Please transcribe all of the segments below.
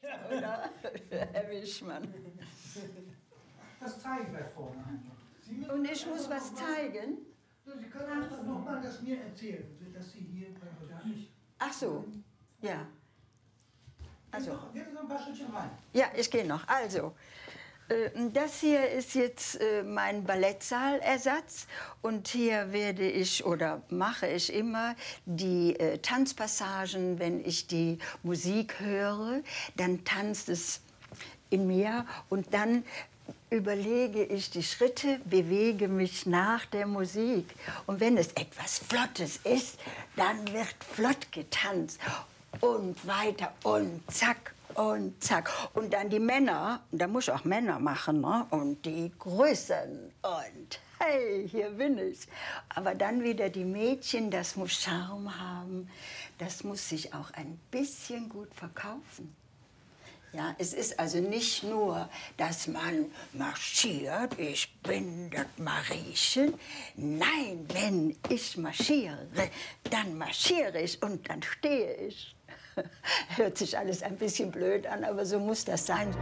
Oder, Herr Wischmann? Das zeigen wir vorne einfach. Und ich muss was zeigen? Sie können einfach nochmal das mir erzählen, dass Sie hier gar nicht. Ach so, ja. Also. Gehen Sie noch ein paar Schrittchen rein. Ja, ich gehe noch. Also, das hier ist jetzt mein Ballettsaalersatz und hier werde ich oder mache ich immer die Tanzpassagen, wenn ich die Musik höre, dann tanzt es in mir und dann überlege ich die Schritte, bewege mich nach der Musik. Und wenn es etwas Flottes ist, dann wird flott getanzt. Und weiter und zack und zack. Und dann die Männer, da muss ich auch Männer machen, ne? Und die Größen und hey, hier bin ich. Aber dann wieder die Mädchen, das muss Charme haben, das muss sich auch ein bisschen gut verkaufen. Ja, es ist also nicht nur, dass man marschiert, ich bin das Mariechen. Nein, wenn ich marschiere, dann marschiere ich und dann stehe ich. Hört sich alles ein bisschen blöd an, aber so muss das sein.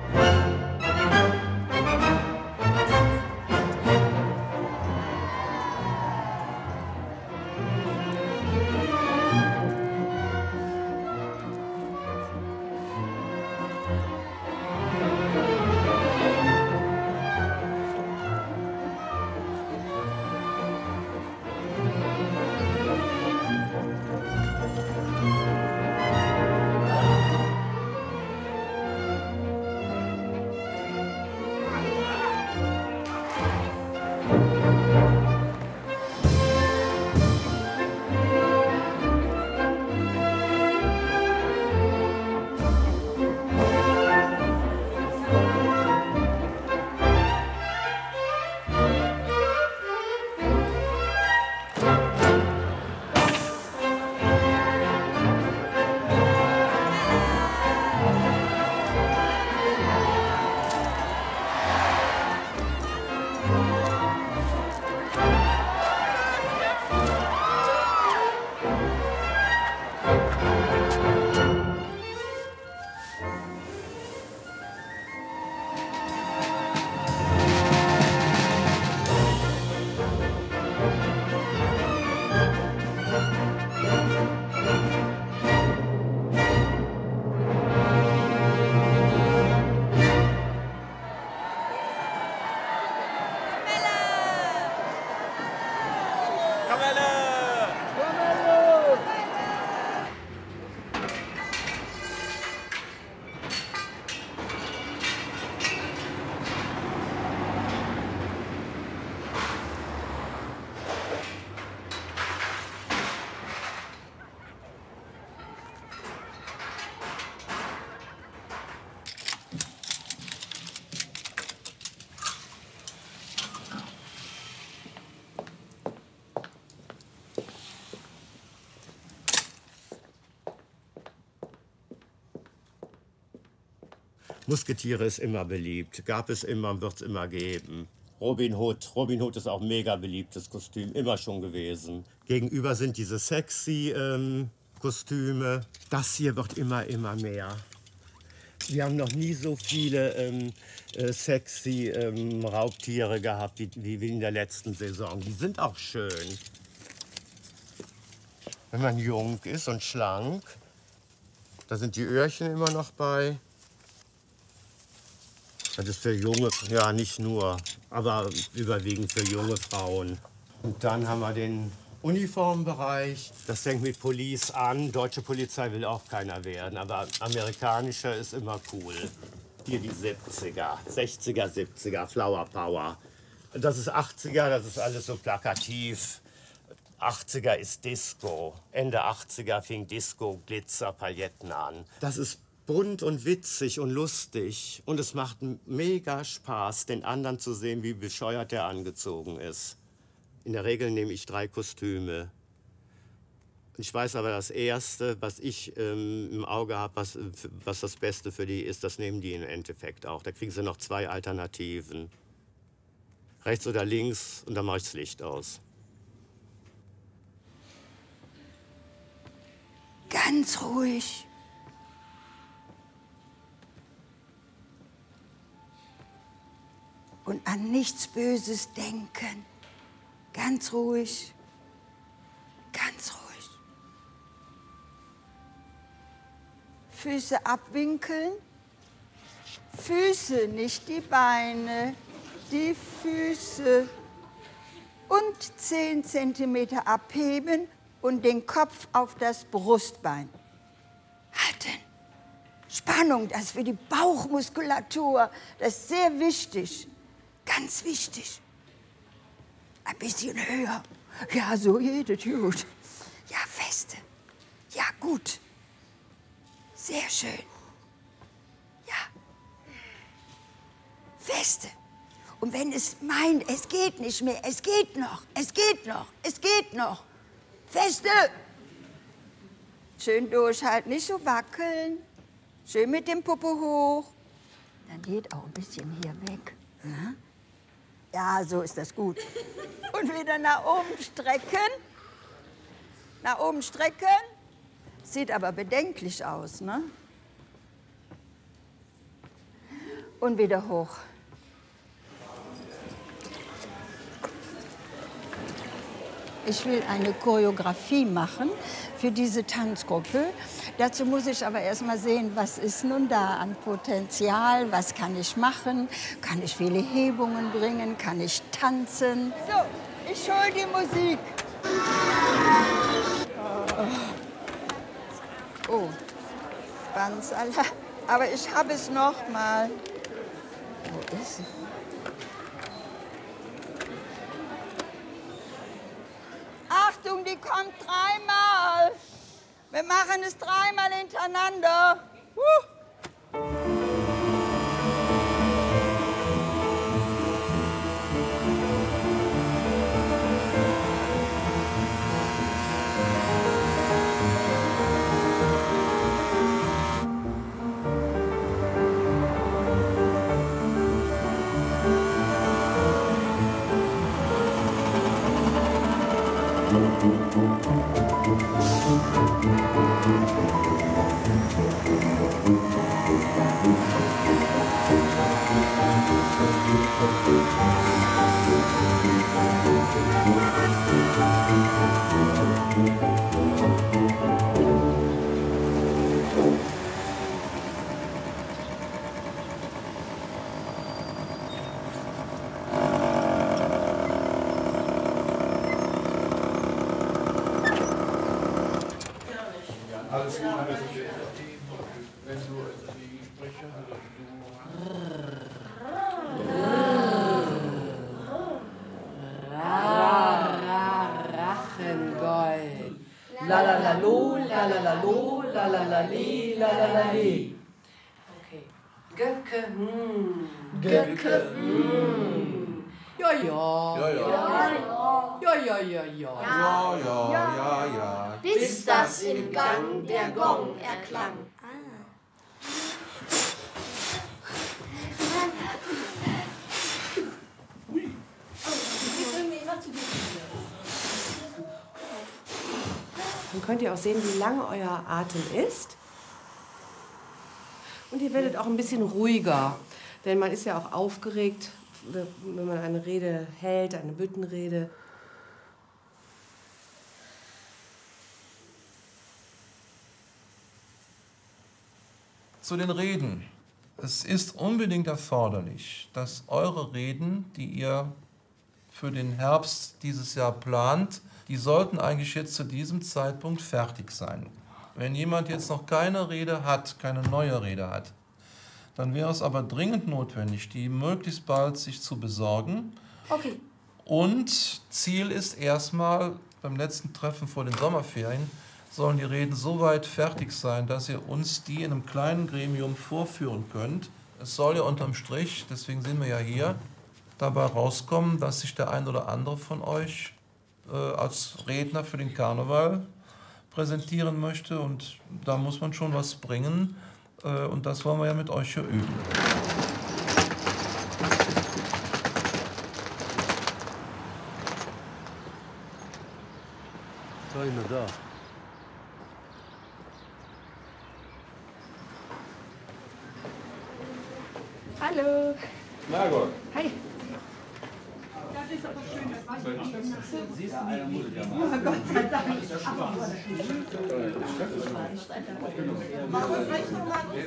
Musketiere ist immer beliebt, gab es immer, wird es immer geben. Robin Hood ist auch ein mega beliebtes Kostüm, immer schon gewesen. Gegenüber sind diese sexy Kostüme. Das hier wird immer mehr. Wir haben noch nie so viele sexy Raubtiere gehabt wie in der letzten Saison. Die sind auch schön. Wenn man jung ist und schlank, da sind die Öhrchen immer noch bei. Das ist für junge, ja nicht nur, aber überwiegend für junge Frauen. Und dann haben wir den Uniformbereich. Das fängt mit Police an. Deutsche Polizei will auch keiner werden, aber amerikanischer ist immer cool. Hier die 70er, 60er, 70er, Flower Power. Das ist 80er, das ist alles so plakativ. 80er ist Disco. Ende 80er fing Disco, Glitzer, Pailletten an. Das ist bunt und witzig und lustig. Und es macht mega Spaß, den anderen zu sehen, wie bescheuert der angezogen ist. In der Regel nehme ich 3 Kostüme. Ich weiß aber, das Erste, was ich im Auge habe, was das Beste für die ist, das nehmen die im Endeffekt auch. Da kriegen sie noch 2 Alternativen. Rechts oder links, und dann mache ich das Licht aus. Ganz ruhig. und an nichts Böses denken. Ganz ruhig, ganz ruhig. Füße abwinkeln. Füße, nicht die Beine, die Füße. Und 10 Zentimeter abheben und den Kopf auf das Brustbein. Halten. Spannung, das ist für die Bauchmuskulatur. Das ist sehr wichtig. Ganz wichtig. Ein bisschen höher. Ja, so geht es gut. Ja, feste. Ja, gut. Sehr schön. Ja. Feste. Und wenn es meint, es geht nicht mehr, es geht noch, es geht noch, es geht noch. Feste. Schön durchhalten, nicht so wackeln. Schön mit dem Popo hoch. Dann geht auch ein bisschen hier weg. Na? Ja, so ist das gut. Und wieder nach oben strecken. Nach oben strecken. Sieht aber bedenklich aus, ne? Und wieder hoch. Ich will eine Choreografie machen für diese Tanzgruppe. Dazu muss ich aber erst mal sehen, was ist nun da an Potenzial, was kann ich machen, kann ich viele Hebungen bringen, kann ich tanzen. So, ich hole die Musik. Oh, ganz Allah. Aber ich habe es noch mal. Wo ist sie? Achtung, die kommt dreimal. Wir machen es dreimal hintereinander. Lalalalo, lalalalo, lalalali, lalalali. Okay. Göcke, Göcke, Ja, ja. Ja, ja. Ja, ja, ja, ja. Ja, ja, ja, ja. Bis das im Gang der Gong erklang. Dann könnt ihr auch sehen, wie lang euer Atem ist. Und ihr werdet auch ein bisschen ruhiger. Denn man ist ja auch aufgeregt, wenn man eine Rede hält, eine Büttenrede. Zu den Reden. Es ist unbedingt erforderlich, dass eure Reden, die ihr für den Herbst dieses Jahr plant, die sollten eigentlich jetzt zu diesem Zeitpunkt fertig sein. Wenn jemand jetzt noch keine Rede hat, keine neue Rede hat, dann wäre es aber dringend notwendig, die möglichst bald sich zu besorgen. Okay. Und Ziel ist erstmal, beim letzten Treffen vor den Sommerferien, sollen die Reden so weit fertig sein, dass ihr uns die in einem kleinen Gremium vorführen könnt. Es soll ja unterm Strich, deswegen sind wir ja hier, dabei rauskommen, dass sich der ein oder andere von euch als Redner für den Karneval präsentieren möchte. Und da muss man schon was bringen. Und das wollen wir ja mit euch hier üben. Keiner da. Hallo. Margot. Hi. ist aber schön, das weiß ich nicht. Siehst du die Mutter der Mariechen? Ja, Gott sei Dank. Warum rechnen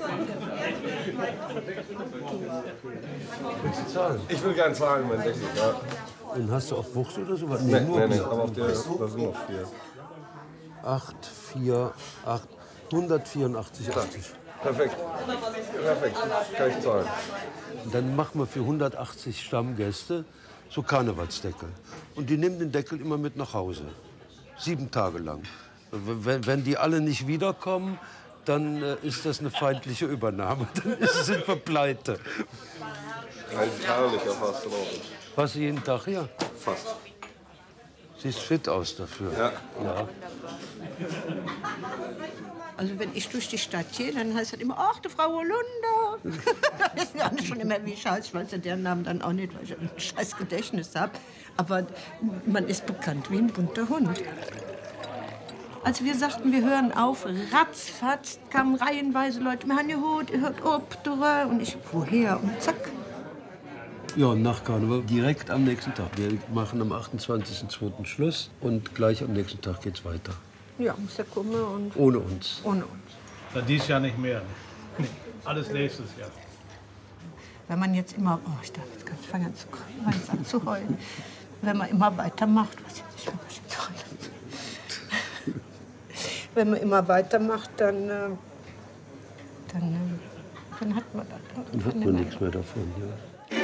wir Ich will gerne zahlen, mein Deckel. Ja. Und hast du auch Wucht oder sowas? Nee, nee, aber auf der, da sind noch 4. 8, 4, 8, 184,80. Perfekt. Perfekt. Kann ich zahlen. Und dann machen wir für 180 Stammgäste so Karnevalsdeckel. Und die nehmen den Deckel immer mit nach Hause. 7 Tage lang. Wenn die alle nicht wiederkommen, dann ist das eine feindliche Übernahme. Dann sind wir pleite. Ein herrlicher Fastelovend. Was jeden Tag hier? Fast. Siehst fit aus dafür. Ja. Ja. Also wenn ich durch die Stadt gehe, dann heißt es immer, ach, die Frau Holunder. Da wissen ja alle schon immer, wie scheiße. Ich weiß ja deren Namen dann auch nicht, weil ich ein scheiß Gedächtnis habe. Aber man ist bekannt wie ein bunter Hund. Als wir sagten, wir hören auf, ratzfatz kamen reihenweise Leute, wir haben gehört, ihr hört ob, und ich, woher? Und zack. Ja, und nach Karneval direkt am nächsten Tag. Wir machen am 28.02. Schluss und gleich am nächsten Tag geht's weiter. Ja, muss ja kommen und... Ohne uns. Ohne uns. Na, dieses Jahr nicht mehr. Nee. Alles nächstes Jahr. Wenn man jetzt immer... Oh, ich darf jetzt ganz fangen an zu heulen. Wenn man immer weitermacht... Was jetzt, ich will mal schon zu heulen. Wenn man immer weitermacht, dann hat man... Dann hat man nichts mehr davon, ja.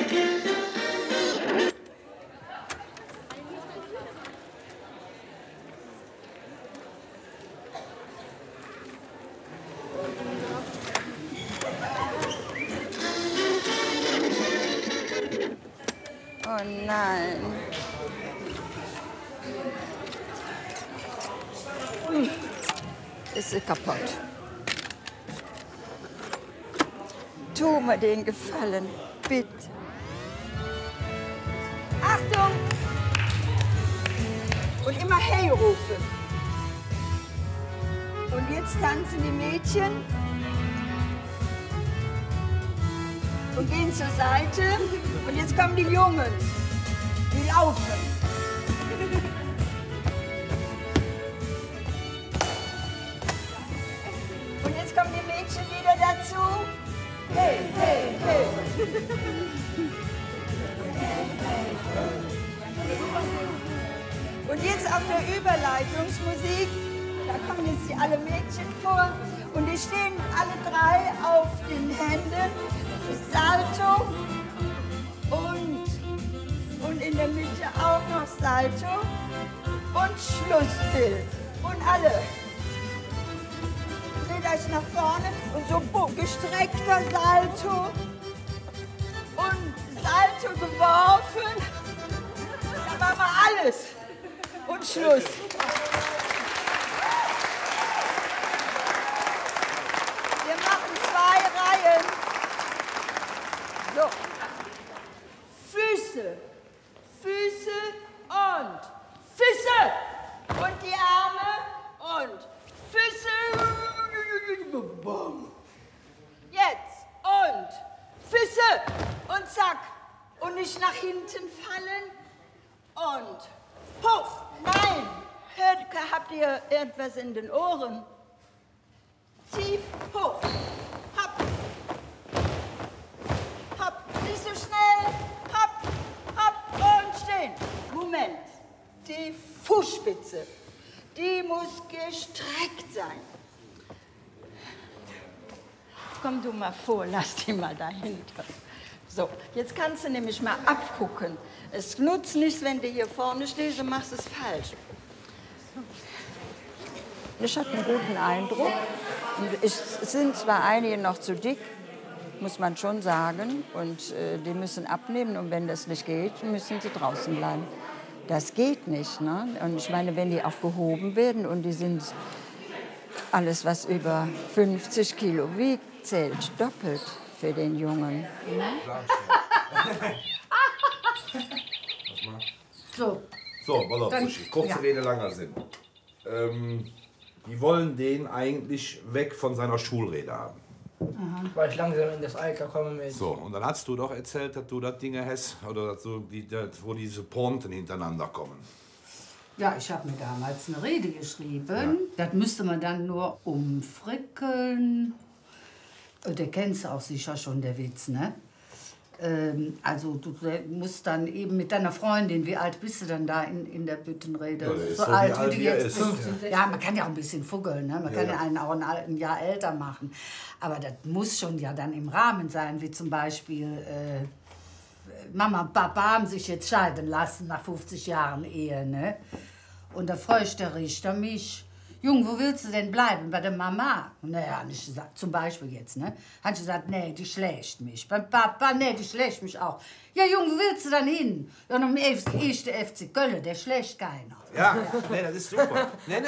Oh nein. Ist sie kaputt. Tu mir den Gefallen, bitte. Achtung! Und immer hey rufen. Und jetzt tanzen die Mädchen und gehen zur Seite. Und jetzt kommen die Jungs. Die laufen. Und jetzt kommen die Mädchen wieder dazu. Hey, hey, hey. Und jetzt auf der Überleitungsmusik, da kommen jetzt alle Mädchen vor. Und die stehen alle 3 auf den Händen. Salto und in der Mitte auch noch Salto und Schlussbild. Und alle. Dreht euch nach vorne und so gestreckter Salto und Salto geworfen. Dann machen wir alles. Und Schluss. Wir machen 2 Reihen. So. Füße, Füße und Füße. Und die Arme und Füße. Jetzt und Füße und zack. Und nicht nach hinten fallen und hoch. Nein. Habt ihr etwas in den Ohren? Tief hoch. Hopp. Hopp. Nicht so schnell. Hopp. Hopp. Und stehen. Moment. Die Fußspitze, die muss gestreckt sein. Komm du mal vor, lass die mal dahinter. So, jetzt kannst du nämlich mal abgucken. Es nutzt nichts, wenn du hier vorne stehst und machst es falsch. Ich hatte einen guten Eindruck. Es sind zwar einige noch zu dick, muss man schon sagen, und die müssen abnehmen. Und wenn das nicht geht, müssen sie draußen bleiben. Das geht nicht, ne? Und ich meine, wenn die auch gehoben werden und die sind alles, was über 50 Kilo wiegt, zählt doppelt für den Jungen. Ne? So. So, pass auf, Uschi. Kurze Rede, langer Sinn. Die wollen den eigentlich weg von seiner Schulrede haben. Weil ich langsam in das Alter komme mit. So, und dann hast du doch erzählt, dass du das Dinge hast, oder dass du, wo diese Ponten hintereinander kommen. Ja, ich habe mir damals eine Rede geschrieben. Ja. Das müsste man dann nur umfrickeln. Der kennst du auch sicher schon, der Witz, ne? Also du musst dann eben mit deiner Freundin, wie alt bist du dann da in der Büttenrede? Ja, der ist so so alt, wie alt wie du er jetzt ist. 15. Ja, man kann ja auch ein bisschen fuggeln, ne? Man kann ja einen auch ein Jahr älter machen. Aber das muss schon ja dann im Rahmen sein, wie zum Beispiel Mama und Papa haben sich jetzt scheiden lassen nach 50 Jahren Ehe, ne? Und da fragt der Richter mich, Junge, wo willst du denn bleiben? Bei der Mama? Naja, habe ich gesagt, zum Beispiel jetzt, ne? Habe ich gesagt, nee, die schlägt mich. Beim Papa, nee, die schlägt mich auch. Ja, Junge, wo willst du dann hin? Ja, noch der FC Köln, der schlägt keiner. Ja, nee, das ist super. Nee.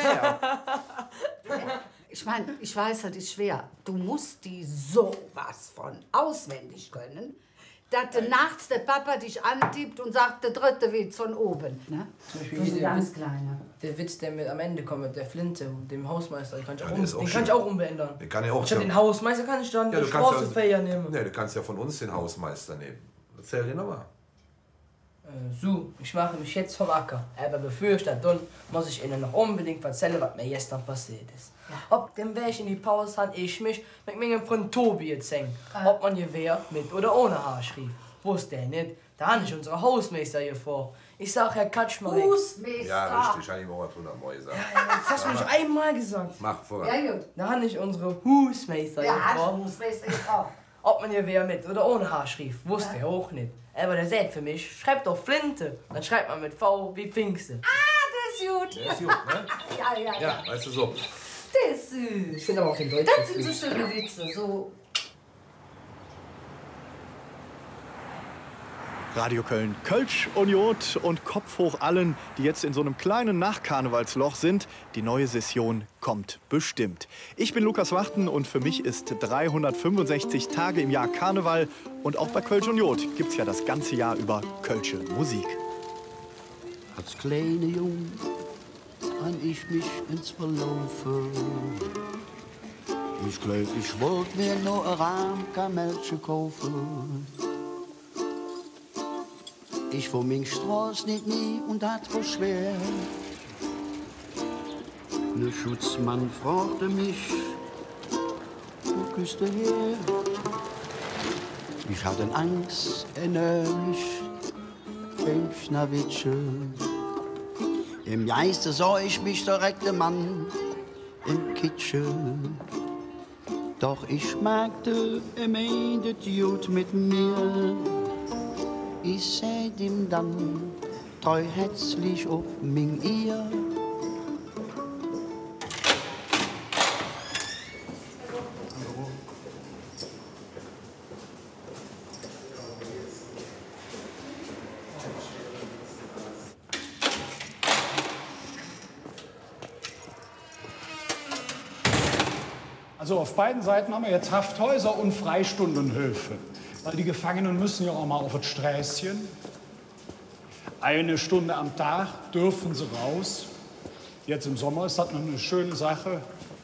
Ich meine, ich weiß, das ist schwer. Du musst die sowas von auswendig können, dass nachts der Papa dich antippt und sagt, der dritte Witz von oben. Ne? Zum Beispiel der ganz kleine. Der Witz, der mit am Ende kommt, mit der Flinte und dem Hausmeister, den kann ich auch umändern. Den kann ich auch. Statt den Hausmeister kann ich dann die Straßenfeier nehmen. Nee, du kannst ja von uns den Hausmeister nehmen. Erzähl dir nochmal. So, ich mache mich jetzt vom Acker. Aber bevor ich das tue, muss ich Ihnen noch unbedingt erzählen, was mir gestern passiert ist. Ob dem Weg in die Pause habe ich mich mit meinem Freund Tobias hängen. Ob man Gewehr mit oder ohne Haar schrieb. Wusste er nicht. Da habe ich unsere Hausmeister hier vor. Ich sag, Herr Katschmer. Hausmeister? Ja, richtig, habe ich mal 100 Mal gesagt. Das hast du mich einmal gesagt. Mach voran. Ja, gut. Da habe ich unsere Hausmeister hier vor. Ja, Hausmeister ist auch. Ob man Gewehr mit oder ohne Haar schrieb, wusste er auch nicht. Aber der sagt für mich, schreibt doch Flinte. Dann schreibt man mit V wie Pfingste. Das ist gut. Der ist gut, ne? Ja. Ja, weißt du so. Der ist süß. Ich finde aber auch den Deutschen. Das sind so schöne Witze, so. Radio Köln, Kölsch und Jod und Kopf hoch allen, die jetzt in so einem kleinen Nachkarnevalsloch sind. Die neue Session kommt bestimmt. Ich bin Lukas Wachten und für mich ist 365 Tage im Jahr Karneval. Und auch bei Kölsch und Jod gibt's ja das ganze Jahr über kölsche Musik. Als kleine Jung an ich mich ins Verlaufen. Ich glaub, ich wollt mir nur ein Rahmkamellchen kaufen. Ich vor min Straß nicht nie und das war schwer. Der Schutzmann fragte mich, wo küsst du her? Ich hatte Angst, ehrlich, beim Schnawittchen. Im Geiste sah ich mich direkt der Mann im Kitchen. Doch ich merkte, meintet gut mit mir. Ich seh ihm dann treu herzlich ob min ihr. Also auf beiden Seiten haben wir jetzt Hafthäuser und Freistundenhöfe. Weil die Gefangenen müssen ja auch mal auf das Sträßchen. 1 Stunde am Tag dürfen sie raus. Jetzt im Sommer ist das eine schöne Sache.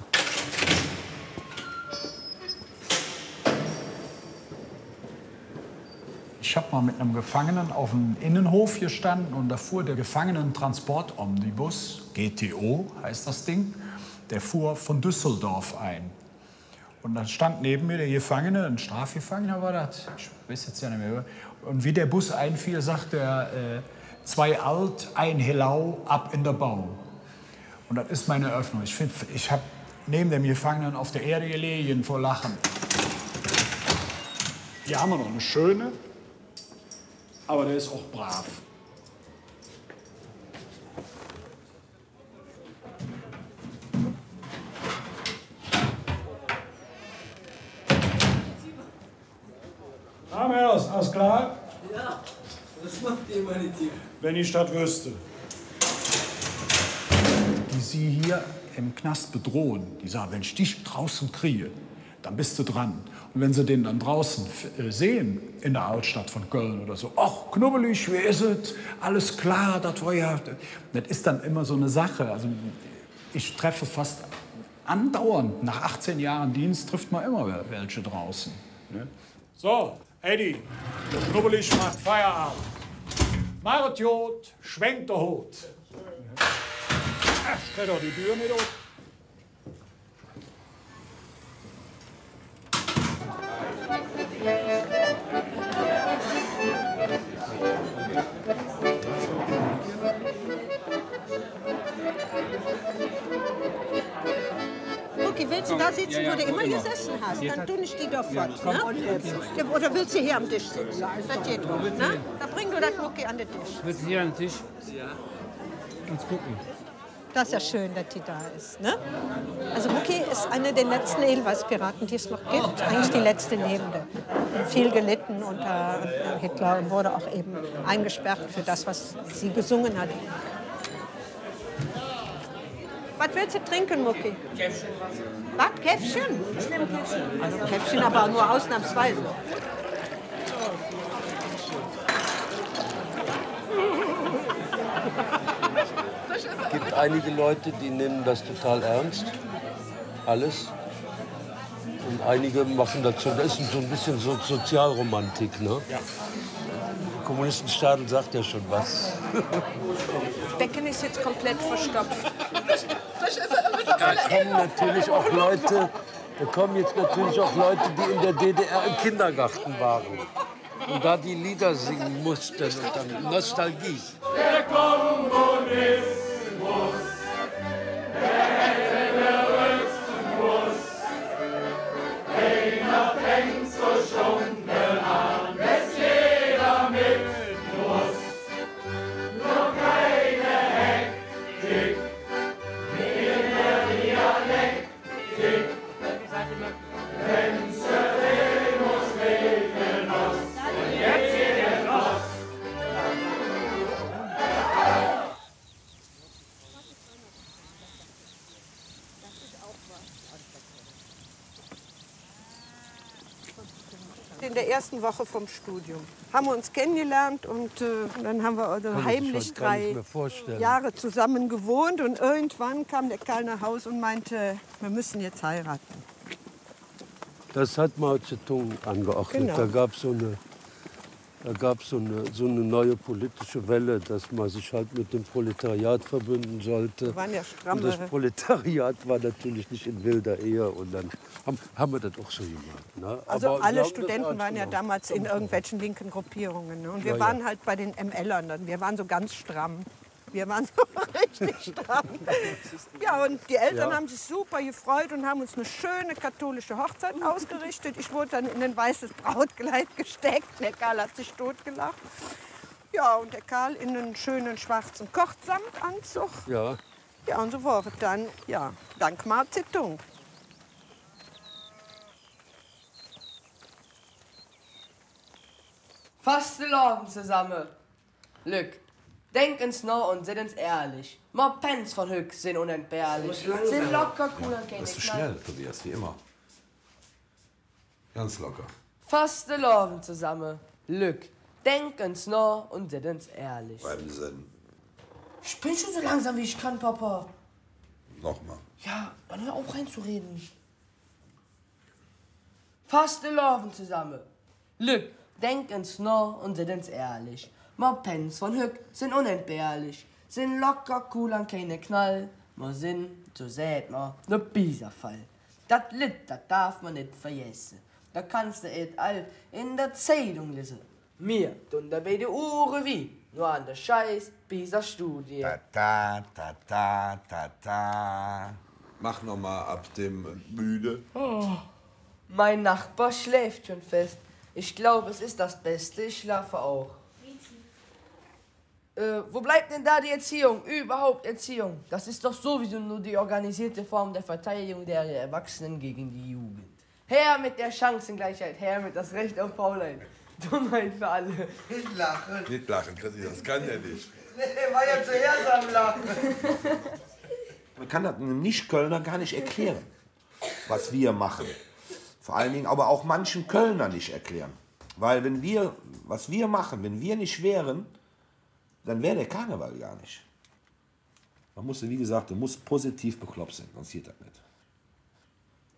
Ich habe mal mit einem Gefangenen auf dem Innenhof gestanden und da fuhr der Gefangenentransportomnibus, GTO heißt das Ding, der fuhr von Düsseldorf ein. Und dann stand neben mir der Gefangene, ein Strafgefangener war das, ich weiß jetzt ja nicht mehr. Und wie der Bus einfiel, sagte er, 2 alt, 1 Helau, ab in der Bau. Und das ist meine Eröffnung. Ich habe neben dem Gefangenen auf der Erde gelegen vor Lachen. Hier haben wir noch eine schöne, aber der ist auch brav. Alles klar? Ja, was macht ihr, meine Team? Wenn ich das wüsste. Die Sie hier im Knast bedrohen, die sagen, wenn ich dich draußen kriege, dann bist du dran. Und wenn Sie den dann draußen sehen, in der Altstadt von Köln oder so, ach, knubbelig, wie ist es? Alles klar, das war ja... Das ist dann immer so eine Sache. Also ich treffe fast andauernd, nach 18 Jahren Dienst trifft man immer welche draußen. Ne? So, Eddie, der Knubbelig macht Feierabend. Macht Jod, schwenkt der Hut. Ach, stell doch die Tür nicht auf. Okay, willst du da sitzen, wo du immer gesessen hast? Dann tue ich die doch fort. Ne? Oder willst du hier am Tisch sitzen? Das geht doch. Ne? Da bring du das Mucki an den Tisch. Willst du hier an den Tisch? Ja. Uns gucken. Das ist ja schön, dass die da ist. Ne? Also Mucki ist eine der letzten Edelweißpiraten, die es noch gibt. Eigentlich die letzte Lebende. Viel gelitten unter Hitler und wurde auch eben eingesperrt für das, was sie gesungen hat. Was willst du trinken, Mucki? Käffchen. Was? Käffchen? Stimmt, Käffchen. Also Käffchen, aber nur ausnahmsweise. Es gibt einige Leute, die nehmen das total ernst. Alles. Und einige machen dazu, das ist so ein bisschen so Sozialromantik, ne? Ja. Kommunistenstadel sagt ja schon was. Das Becken ist jetzt komplett verstopft. Da kommen jetzt natürlich auch Leute, die in der DDR im Kindergarten waren. Und da die Lieder singen mussten und dann Nostalgie. Der Kommunismus, der Rüstmus, einer fängt so Stunden an, bis jeder mit muss. Nur keine Hektik, in der Dialektik, wenn's Remus regnet Ost, und jetzt geht es los. In der ersten Woche vom Studium haben wir uns kennengelernt und dann haben wir also heimlich 3 Jahre zusammen gewohnt und irgendwann kam der Kerl nach Hause und meinte, wir müssen jetzt heiraten. Das hat Mao Zedong angeordnet. Genau. Da gab es so eine neue politische Welle, dass man sich halt mit dem Proletariat verbünden sollte. Wir waren ja stramme. Und das Proletariat war natürlich nicht in wilder Ehe. Und dann haben wir das auch so gemacht. Ne? Also Aber alle wir haben Studenten das waren ja ernst damals in irgendwelchen linken Gruppierungen. Ne? Und wir waren halt bei den MLern dann. Wir waren so ganz stramm. Wir waren so richtig stramm. Ja, und die Eltern haben sich super gefreut und haben uns eine schöne katholische Hochzeit ausgerichtet. Ich wurde dann in ein weißes Brautkleid gesteckt. Der Karl hat sich totgelacht. Ja, und der Karl in einen schönen schwarzen Kochsamtanzug. Ja. Ja, und so war es dann, ja, dank Mao Zedong. Fastelovend zusammen. Glück. Denken's noch und sehen's ehrlich. Ma Pens von Hück sind unentbehrlich. Sind locker, cool und keine Bist du schnell, Tobias, wie immer. Ganz locker. Fastelovend zusammen. Glück. Denken's noch und sehen's ehrlich. Beim Sinn. Ich bin schon so langsam, wie ich kann, Papa. Nochmal. Ja, dann hör auch reinzureden. Fastelovend zusammen. Glück. Denken's noch und sehen's ehrlich. Ma Pens von Hück sind unentbehrlich. Sind locker, cool und keine Knall. Ma sind, so seht ma, ne Biserfall. Dat Lied, dat darf man nicht vergessen. Da kannst du et all in der Zeitung lesen. Mir tun da bei der Uhr wie, nur an der scheiß Pisa-Studie. Ta ta ta ta ta. Mach noch mal ab dem müde. Oh, mein Nachbar schläft schon fest. Ich glaube, es ist das Beste, ich schlafe auch. Wo bleibt denn da die Erziehung? Überhaupt Erziehung. Das ist doch sowieso nur die organisierte Form der Verteidigung der Erwachsenen gegen die Jugend. Her mit der Chancengleichheit, her mit das Recht auf Faulheit. Dummheit für alle. Nicht lachen. Nicht lachen, Christi, das kann ja nicht. Nee, war ja zuerst am Lachen. Man kann das einem Nicht-Kölner gar nicht erklären, was wir machen. Vor allen Dingen aber auch manchen Kölner nicht erklären. Weil wenn wir, was wir machen, wenn wir nicht wären, dann wäre der Karneval gar nicht. Man muss, wie gesagt, du musst positiv bekloppt sein, sonst geht das nicht.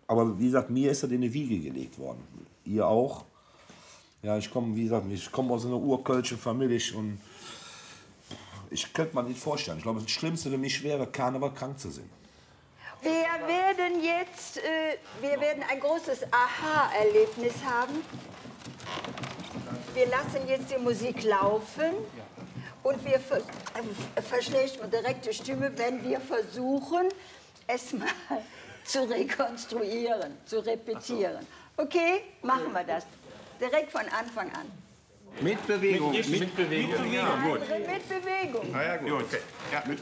Aber wie gesagt, mir ist das in die Wiege gelegt worden. Ihr auch. Ja, ich komme, wie gesagt, ich komme aus einer urkölschen Familie und ich könnte mir nicht vorstellen. Ich glaube, das Schlimmste für mich wäre, Karneval krank zu sein. Wir werden jetzt ein großes Aha-Erlebnis haben. Wir lassen jetzt die Musik laufen und wir verschlechtern direkt die Stimme, wenn wir versuchen, es mal zu rekonstruieren, zu repetieren. Okay, machen wir das. Direkt von Anfang an. Mit Bewegung. Mit Bewegung. Ja, gut. Mit Bewegung. Ah, ja, gut. Okay. Ja, mit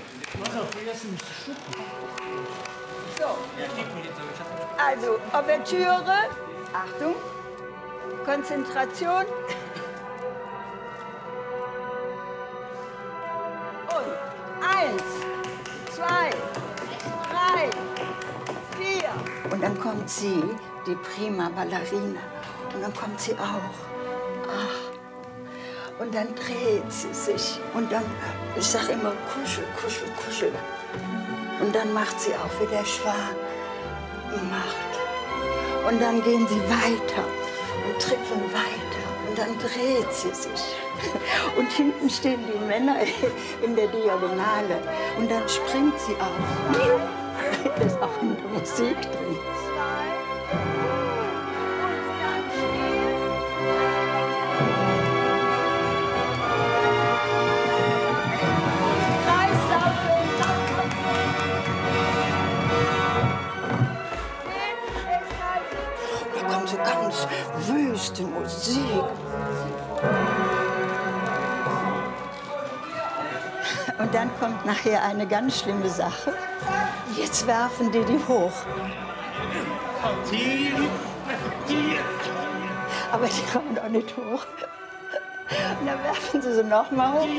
So. Also, Ouvertüre. Achtung. Konzentration. Und 1, 2, 3, 4. Und dann kommt sie, die prima Ballerina. Und dann kommt sie auch. Ach. Und dann dreht sie sich. Und dann, ich sage immer, kuschel, kuschel, kuschel. Und dann macht sie auch, wie der Schwan macht. Und dann gehen sie weiter und trippeln weiter. Und dann dreht sie sich. Und hinten stehen die Männer in der Diagonale. Und dann springt sie auf. Das ist auch in der Musik drin. Da kommt so ganz wüste Musik. Und dann kommt nachher eine ganz schlimme Sache. Jetzt werfen die hoch. Aber die kommen doch nicht hoch. Und dann werfen sie noch mal hoch.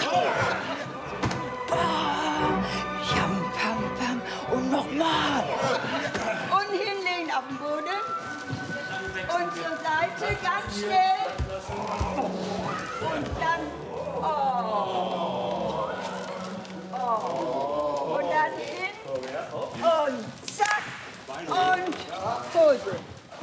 Jam, pam, pam. Und noch mal. Und hinlegen auf den Boden. Und zur Seite ganz schnell. Und dann. Oh. Oh. Und dann hin. Und zack. Und Pose.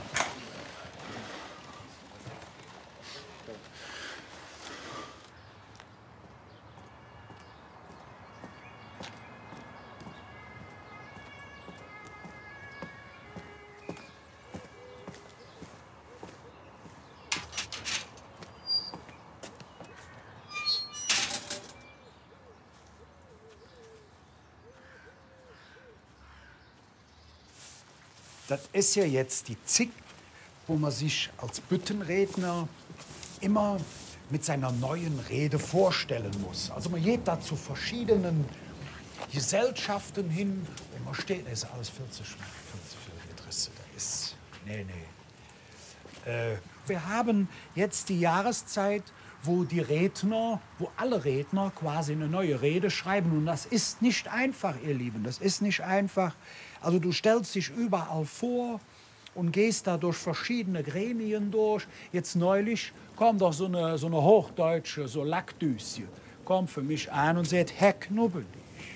Das ist ja jetzt die Zick, wo man sich als Büttenredner immer mit seiner neuen Rede vorstellen muss. Also man geht da zu verschiedenen Gesellschaften hin und man steht, das ist alles 40 Adresse, da ist, nee. Wir haben jetzt die Jahreszeit, wo alle Redner quasi eine neue Rede schreiben. Und das ist nicht einfach, ihr Lieben, das ist nicht einfach. Also du stellst dich überall vor und gehst da durch verschiedene Gremien durch. Jetzt neulich kommt doch so eine hochdeutsche, so Lackdüsje, kommt für mich an und sagt, Herr Knubbelig,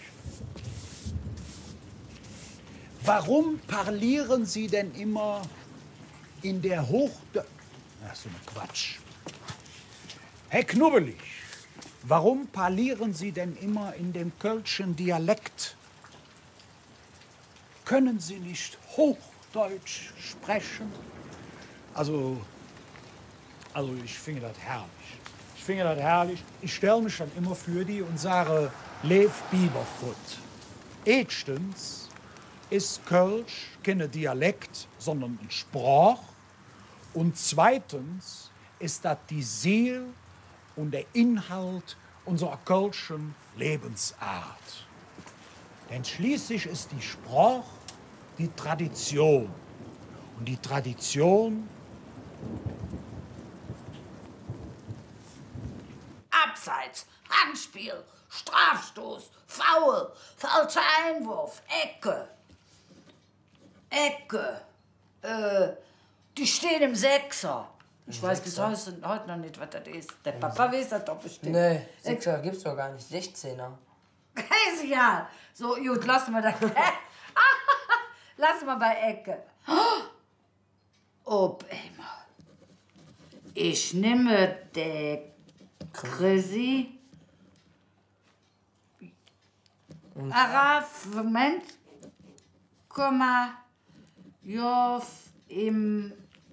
warum parlieren Sie denn immer in der Hochdeutschen... Ach, so ein Quatsch. Herr Knubbelig, warum parlieren Sie denn immer in dem kölschen Dialekt? Können Sie nicht Hochdeutsch sprechen? Also ich finde das herrlich. Ich stelle mich dann immer für die und sage, Lev Bieberfoot. Erstens ist Kölsch kein Dialekt, sondern ein Sprach. Und zweitens ist das die Seele und der Inhalt unserer kölschen Lebensart. Denn schließlich ist die Sprache die Tradition. Und die Tradition... Abseits, Handspiel, Strafstoß, Foul, falscher Einwurf, Ecke. Die steht im Sechser. Ich weiß bis heute noch nicht, was das ist. Der Papa weiß das doch bestimmt. Nee, Sechser gibt's doch gar nicht. 16er. Ist ja. So, gut, lassen wir das. Lass mal bei Ecke. Ob immer. Ich nehme der Chrissy. Araf, Moment. Komma. Jof im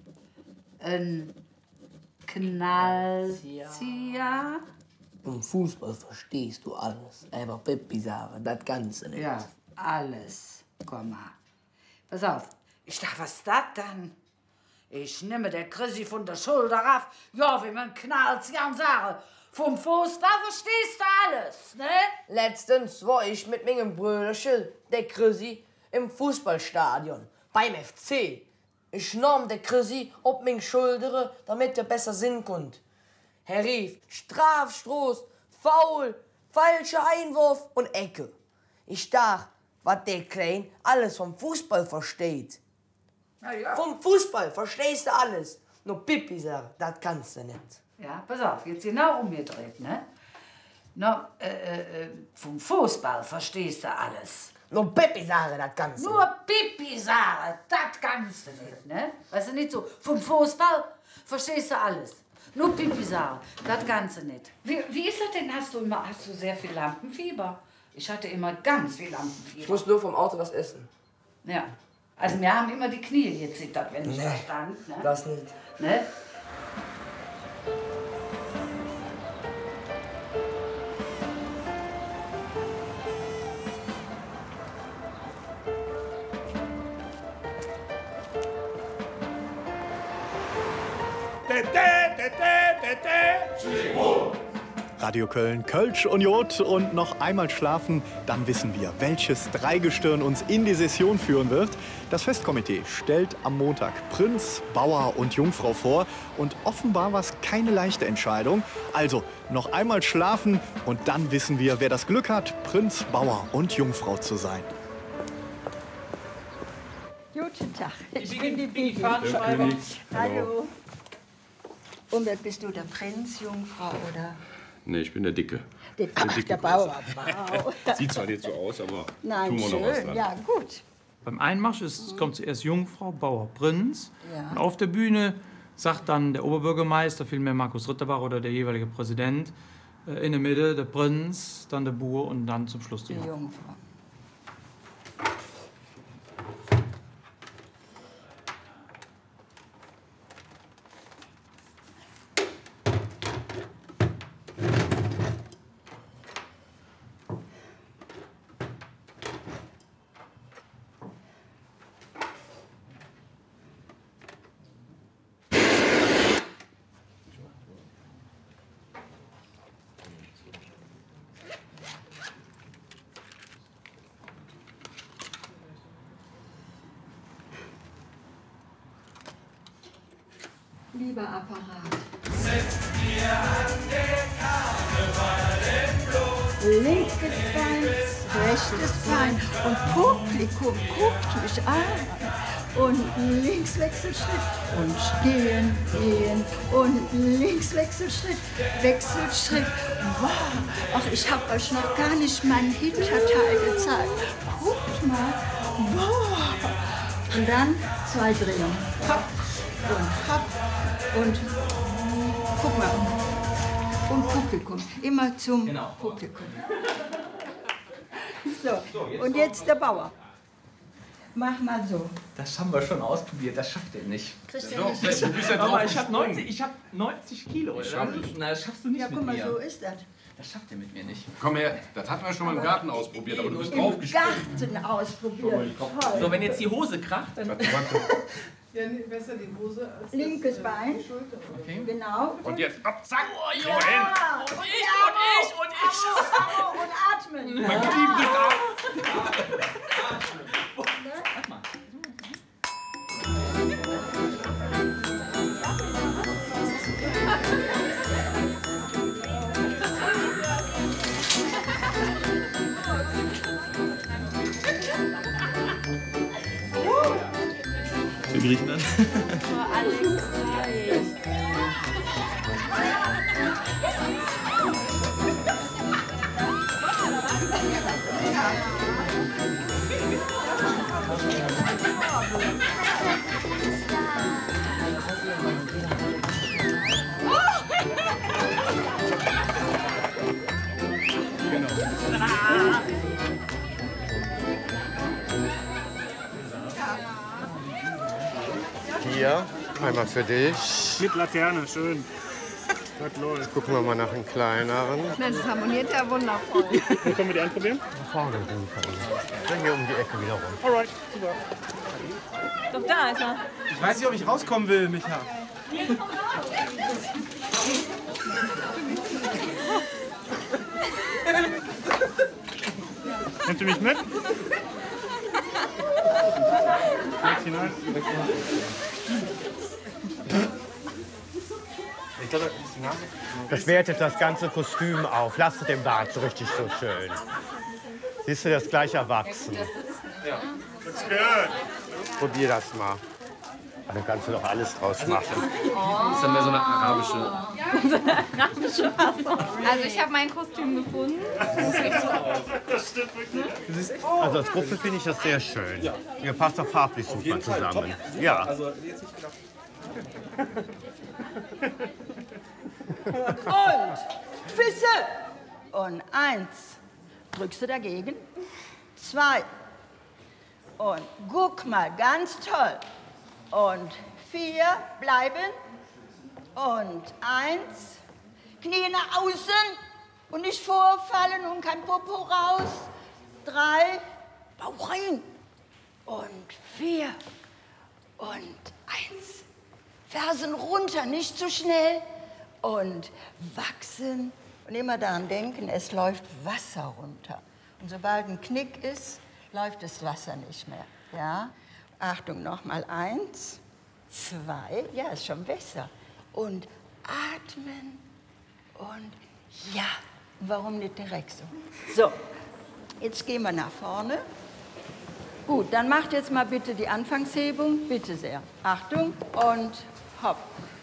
Knallzieher. Im Fußball verstehst du alles. Aber Pippi sagen, das Ganze nicht. Ja, alles, Komma. Pass auf, ich dachte, was ist das dann? Ich nehme der Chrissy von der Schulter auf, ja, wie man knallt, ja, und sage, vom Fußball verstehst du alles, ne? Letztens war ich mit meinem Brüderchen, der Chrissy, im Fußballstadion, beim FC. Ich nahm der Chrissy auf meine Schulter, damit er besser singen konnte. Er rief Strafstoß, Foul, falscher Einwurf und Ecke. Ich dachte, was der Klein alles vom Fußball versteht. Ja. Vom Fußball verstehst du alles. Nur Pippi sagt, das kannst du nicht. Ja, pass auf, jetzt genau umgedreht, ne? No, vom Fußball verstehst du alles. Nur Pippi sagt, das kannst du nicht. Nur Pippi sagt, das kannst du nicht, ne? Weißt du, nicht so, vom Fußball verstehst du alles. Nur Pippi sagt, das kannst du nicht. Wie ist das denn? Hast du sehr viel Lampenfieber? Ich hatte immer ganz viel Lampenfieber. Ich muss nur vom Auto was essen. Ja. Also wir haben immer die Knie gezittert, wenn ich da stand. Ne? Das nicht. Ne? Radio Köln, Kölsch und Jod und noch einmal schlafen, dann wissen wir, welches Dreigestirn uns in die Session führen wird. Das Festkomitee stellt am Montag Prinz, Bauer und Jungfrau vor und offenbar war es keine leichte Entscheidung. Also noch einmal schlafen und dann wissen wir, wer das Glück hat, Prinz, Bauer und Jungfrau zu sein. Guten Tag, ich bin die Biggi. Fahnenschreiber. Hallo. Und wer bist du, der Prinz, Jungfrau oder? Nee, ich bin der Dicke. Der Bauer. Wow. Sieht zwar nicht so aus, aber Nein, tun wir noch was schön, dran. ja gut. Beim Einmarsch kommt zuerst Jungfrau, Bauer, Prinz. Ja. Und auf der Bühne sagt dann der Oberbürgermeister, vielmehr Markus Ritterbach oder der jeweilige Präsident, in der Mitte der Prinz, dann der Bauer und dann zum Schluss die Die Jungfrau. Jungfrau. Lieber Apparat. Setzt mir an den Karneval im Blut. Linkes Bein, rechtes Bein und Publikum guckt mich an. Und links Wechselschritt und stehen, gehen und links Wechselschritt, Wechselschritt. Wow, ach, ich habe euch noch gar nicht meinen Hinterteil gezeigt. Guckt mal, wow. Und dann 2 Drehungen. Hopp und hopp und guck mal. Und Publikum, immer zum Publikum. So, und jetzt der Bauer. Mach mal so. Das haben wir schon ausprobiert, das schafft ihr nicht. Kriegst du Doch, nicht. du bist ja Aber drauf ich habe gesprungen. 90 Kilo. Das schaff ich. Na, das schaffst du nicht Ja, mit guck mal, mir. so ist das. Das schafft ihr mit mir nicht. Komm her, das hatten wir schon mal im Garten ausprobiert, aber du bist Im draufgesprungen. Garten ausprobiert. Toll. So, wenn jetzt die Hose kracht, dann... Ja, besser die Hose als Linkes Bein. Okay. Genau. Und jetzt, ab, zack, Ja. so hin. Und atmen. Mein Knie bricht ab. Für Griechenland. einmal für dich. Mit Laterne, schön. Das läuft. Gucken wir mal nach einem kleineren. Mensch, das harmoniert ja wundervoll. Wo können wir die anprobieren? Vorne runter. Dann hier um die Ecke wieder rum. Alright, super. Doch, da ist er. Ich weiß nicht, ob ich rauskommen will, Micha. Nimmt ihr mich mit? Hinein. Das wertet das ganze Kostüm auf. Lasst den Bart so richtig so schön. Siehst du, das gleich erwachsen. Ja. Das ist gut. Probier das mal. Da kannst du doch alles draus machen. Das ist ja mehr so eine arabische Fassung. Also ich habe mein Kostüm gefunden. Das stimmt wirklich. Also als Gruppe finde ich das sehr schön. Ihr passt doch farblich super zusammen. Ja. Also jetzt nicht gedacht. Und Füße. Und 1. Drückst du dagegen. 2. Und guck mal, ganz toll. Und 4. Bleiben. Und 1. Knie nach außen. Und nicht vorfallen und kein Popo raus. 3. Bauch rein. Und 4. Und 1. Fersen runter, nicht zu schnell. Und wachsen und immer daran denken, es läuft Wasser runter. Und sobald ein Knick ist, läuft das Wasser nicht mehr. Ja? Achtung, nochmal 1, 2, ja, ist schon besser. Und atmen und ja, warum nicht direkt so? So, jetzt gehen wir nach vorne. Gut, dann macht jetzt mal bitte die Anfangshebung, bitte sehr. Achtung und hopp.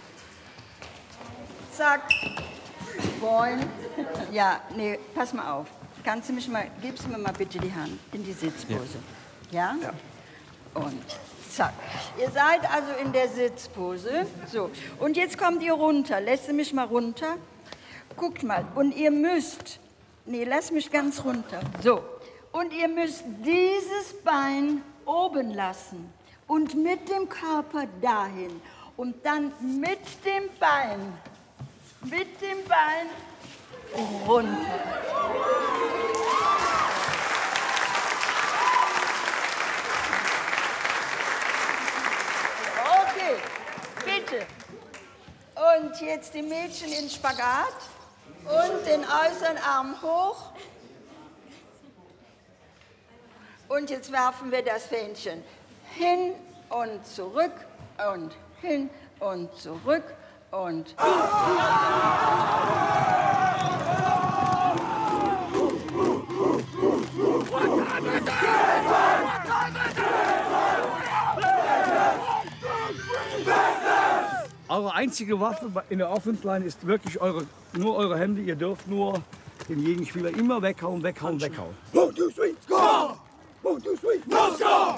Zack. Boing. Ja, nee, pass mal auf. Kannst du mich mal, gibst mir mal bitte die Hand in die Sitzpose. Ja? Ja. Und zack. Ihr seid also in der Sitzpose. So. Und jetzt kommt ihr runter. Lässt du mich mal runter? Guckt mal. Und ihr müsst, nee, lass mich ganz runter. So. Und ihr müsst dieses Bein oben lassen und mit dem Körper dahin. Und dann mit dem Bein runter. Okay, bitte. Und jetzt die Mädchen in Spagat und den äußeren Arm hoch. Und jetzt werfen wir das Fähnchen hin und zurück und hin und zurück und... Eure einzige Waffe in der Offense-Line ist wirklich nur eure Hände. Ihr dürft nur den Gegenspieler immer weghauen, weghauen, weghauen. 1, 2, 3, score! 1, 2, 3, no score!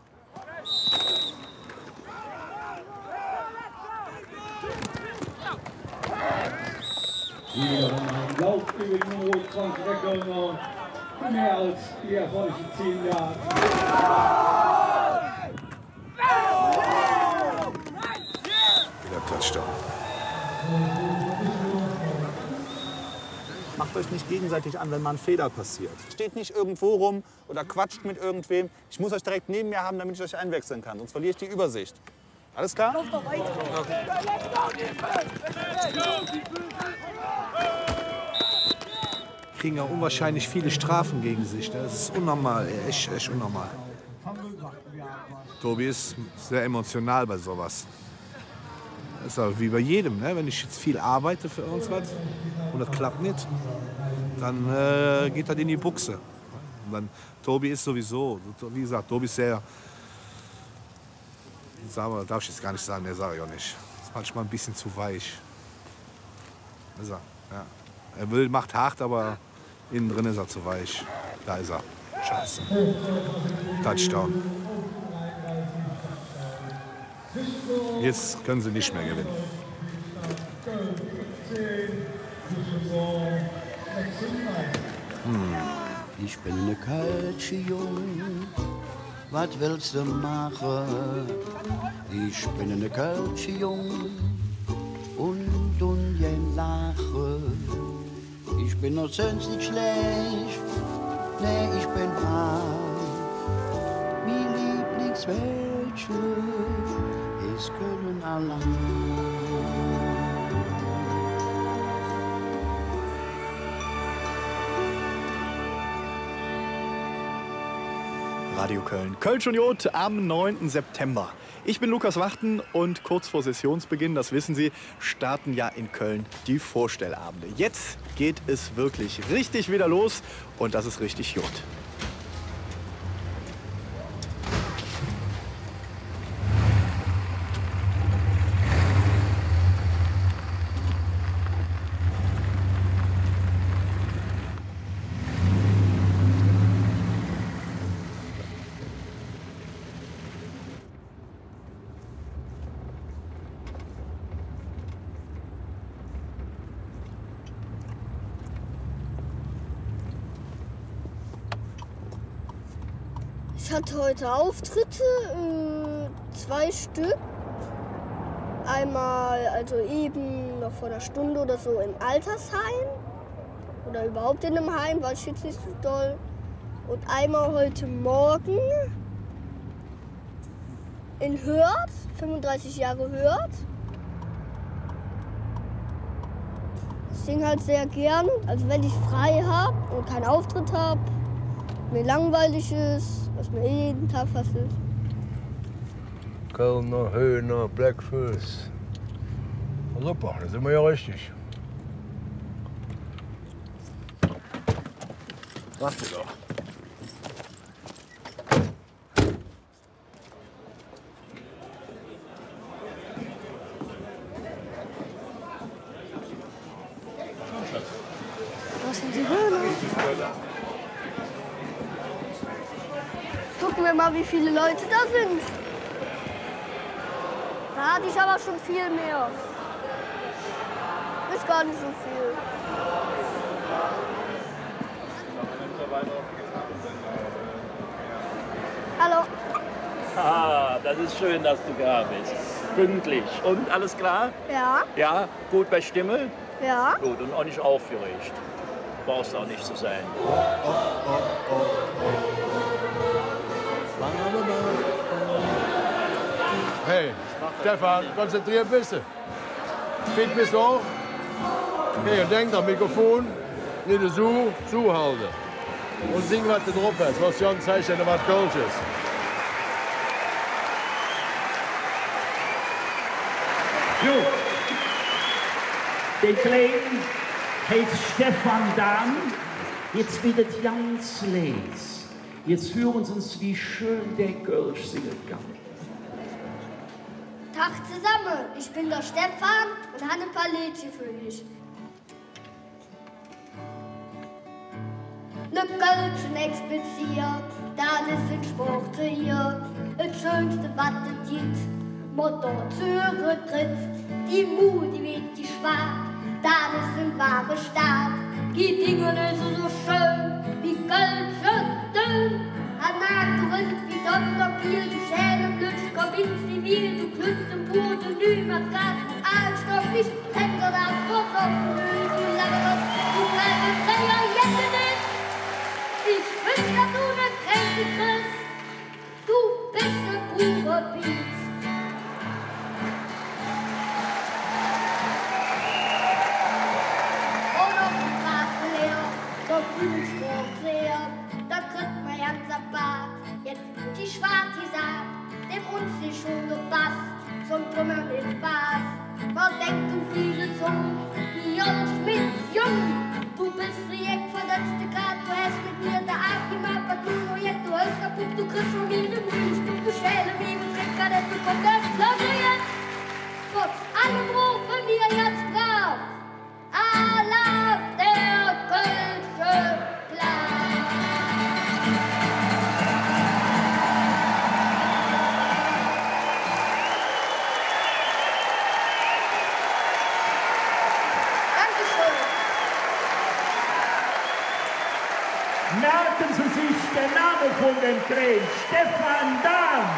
Wieder ein Lauf über den Horizont weggegangen. Mehr als die erfolgreichen 10 Jahre. Wieder Touchdown. Macht euch nicht gegenseitig an, wenn mal ein Fehler passiert. Steht nicht irgendwo rum oder quatscht mit irgendwem. Ich muss euch direkt neben mir haben, damit ich euch einwechseln kann. Sonst verliere ich die Übersicht. Alles klar? Kriegen ja unwahrscheinlich viele Strafen gegen sich. Das ist unnormal, echt unnormal. Tobi ist sehr emotional bei sowas. Das ist aber wie bei jedem, ne? Wenn ich jetzt viel arbeite für irgendwas und das klappt nicht, dann geht das in die Buchse. Und dann, Tobi ist sowieso, wie gesagt, Tobi ist sehr, darf ich jetzt gar nicht sagen, der sage ich auch nicht. Ist manchmal ein bisschen zu weich. Ist er, ja. Er macht hart, aber innen drin ist er zu weich. Da ist er. Scheiße. Touchdown. Jetzt können sie nicht mehr gewinnen. Ich bin eine Kaltsche Jung, was willst du machen? Ich bin eine Kölsche Jung und ungern lache. Ich bin noch sonst nicht schlecht, nee, ich bin brav. Mein Lieblingsmädchen ist Köln allein. Radio Köln. Kölsch und Jod am 9. September. Ich bin Lukas Wachten und kurz vor Sessionsbeginn, das wissen Sie, starten ja in Köln die Vorstellabende. Jetzt geht es wirklich richtig wieder los und das ist richtig Jod. Ich hatte heute Auftritte, 2 Stück. Einmal, also eben noch vor einer Stunde oder so im Altersheim. Oder überhaupt in einem Heim, war ich jetzt nicht so doll. Und einmal heute Morgen in Hürth, 35 Jahre Hürth. Ich singe halt sehr gern. Also wenn ich frei habe und keinen Auftritt habe, mir langweilig ist, was mir jeden Tag fast ist. Kölner, Höhner, Blackfish. Super, da sind wir ja richtig. Warte doch. Was sind die Höhner? Gucken wir mal, wie viele Leute da sind. Da hatte ich aber schon viel mehr. Ist gar nicht so viel. Hallo. Ah, das ist schön, dass du da bist. Pünktlich. Und alles klar? Ja. Ja, gut bei Stimme? Ja. Gut, und auch nicht aufgeregt. Brauchst auch nicht zu sein. Hey, Stephan, konzentrier bitte. Fit bist du auch? Hey, und denk am Mikrofon, nicht so zuhalten. Und sing, was du drauf hast, was Jan zeigt, was Kölsch ist. So, der Kleine heißt Stephan Dan. Jetzt wird es ganz leis. Jetzt hören Sie uns, wie schön der Kölsch singen kann. Tag zusammen, ich bin der Stephan und habe ein paar Liedchen für dich. Ne Kölschen expliziert, dann ist ein Sport hier. Das Schönste, was es gibt, Mutter Zürich trifft. Die Mut, die wird die schwach, dann ist ein wahrer Staat. Die Dinge ist so schön, wie Kölschen dünn. Anaktorin, wie Donnerkiel, du Schäle, Blütsch, Kombin, Zivil, du Glück, du Pur, du Nümer, Gas, Altstoff, nicht Händler, da, Vorsorgen, du Lagerot, du kleine Träger, jetzt nicht. Ich wünsch, dass du ne Kränke kriegst, du bist ne pure Beat. Und auf die Straße leer, der Kühlschrank leer, da kriegt man ganz am Bad. Jetzt wird die schwarze Saat, dem uns nicht schon gepasst, zum Trümmern ist was. Man denkt, du fiese Zunge, die Jan Schmitz jung. Du bist Projekt von letzte Grad, du hast mit mir der Art gemacht, was du nur jetzt, du hast kaputt, du kriegst schon wieder Milch, du Schäle, wie mit Trinker, du Merken Sie sich den Namen von dem Train, Stephan Dahm.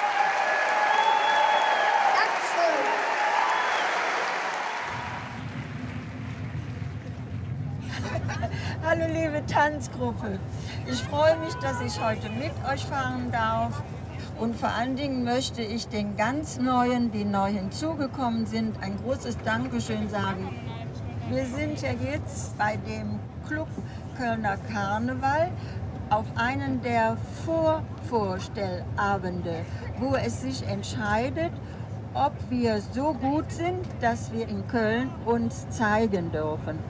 Hallo liebe Tanzgruppe, ich freue mich, dass ich heute mit euch fahren darf. Und vor allen Dingen möchte ich den ganz Neuen, die neu hinzugekommen sind, ein großes Dankeschön sagen. Wir sind ja jetzt bei dem Club Kölner Karneval auf einen der Vorvorstellabende, wo es sich entscheidet, ob wir so gut sind, dass wir in Köln uns zeigen dürfen.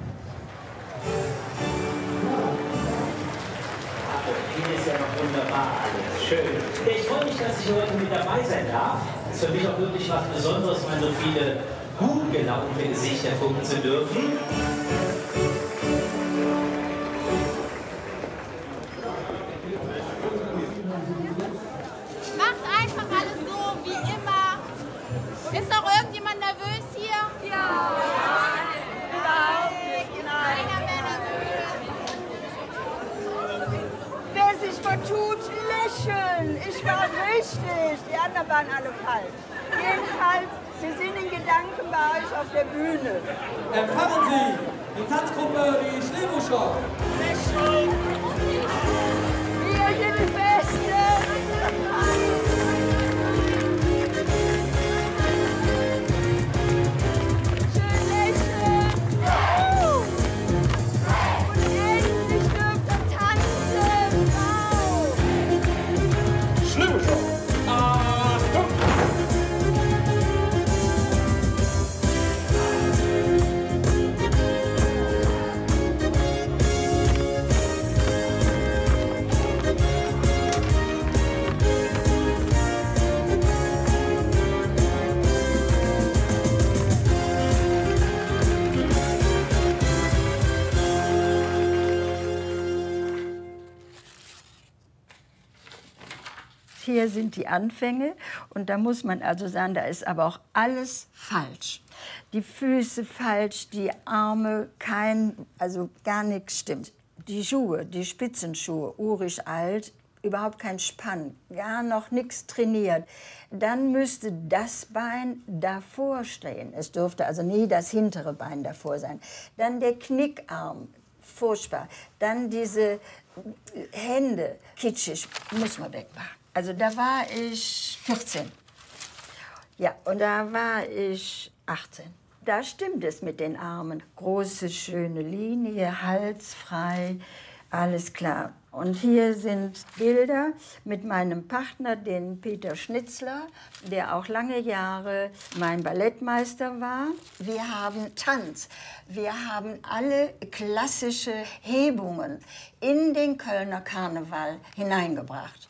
Hier ist ja noch wunderbar alles. Schön. Ich freue mich, dass ich heute mit dabei sein darf. Es ist für mich auch wirklich was Besonderes, mal so viele gut gelaunte Gesichter gucken zu dürfen. Macht einfach alles so wie immer. Ist noch irgendjemand nervös hier? Ja. Überhaupt nicht, nein. Keiner mehr nervös. Wer sich vertut, lächeln. Ich war richtig. Die anderen waren alle falsch. Jedenfalls, Sie sind in Gedanken bei euch auf der Bühne. Empfangen Sie die Tanzgruppe die Schlemuscher. Wir sind die Beste. Schön lächeln. Und endlich dürft ihr tanzen. Wow. Schlemuscher. Achtung! Hier sind die Anfänge und da muss man also sagen, da ist aber auch alles falsch. Die Füße falsch, die Arme, also gar nichts stimmt. Die Schuhe, die Spitzenschuhe, urig alt, überhaupt kein Spann, gar noch nichts trainiert. Dann müsste das Bein davor stehen. Es dürfte also nie das hintere Bein davor sein. Dann der Knickarm, furchtbar. Dann diese Hände, kitschig, muss man wegmachen. Also da war ich 14. Ja, und da war ich 18. Da stimmt es mit den Armen. Große, schöne Linie, Hals frei, alles klar. Und hier sind Bilder mit meinem Partner, den Peter Schnitzler, der auch lange Jahre mein Ballettmeister war. Wir haben Tanz. Wir haben alle klassische Hebungen in den Kölner Karneval hineingebracht.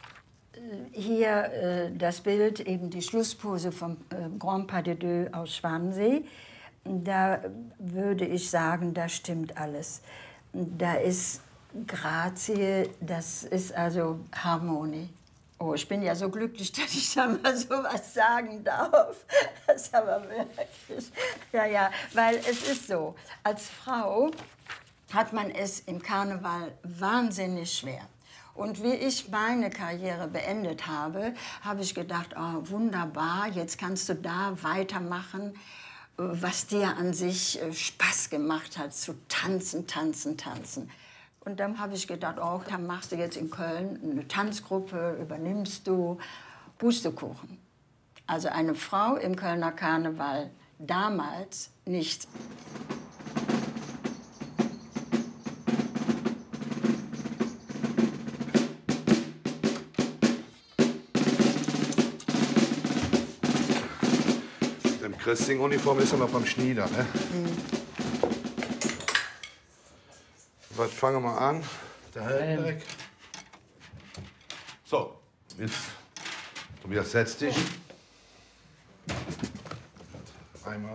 Hier das Bild, eben die Schlusspose vom Grand Pas de Deux aus Schwanensee. Da würde ich sagen, da stimmt alles. Da ist Grazie, das ist also Harmonie. Oh, ich bin ja so glücklich, dass ich da mal so was sagen darf. Das ist aber wirklich, ja, weil es ist so, als Frau hat man es im Karneval wahnsinnig schwer. Und wie ich meine Karriere beendet habe, habe ich gedacht, oh, wunderbar, jetzt kannst du da weitermachen, was dir an sich Spaß gemacht hat, zu tanzen, tanzen, tanzen. Und dann habe ich gedacht, oh, dann machst du jetzt in Köln eine Tanzgruppe, übernimmst du Pustekuchen. Also eine Frau im Kölner Karneval damals nicht. Im Christing-Uniform ist er noch beim Schnieder, ne? Was fangen wir an? Der Helm weg. So, jetzt, Tobias, setz dich. Einmal.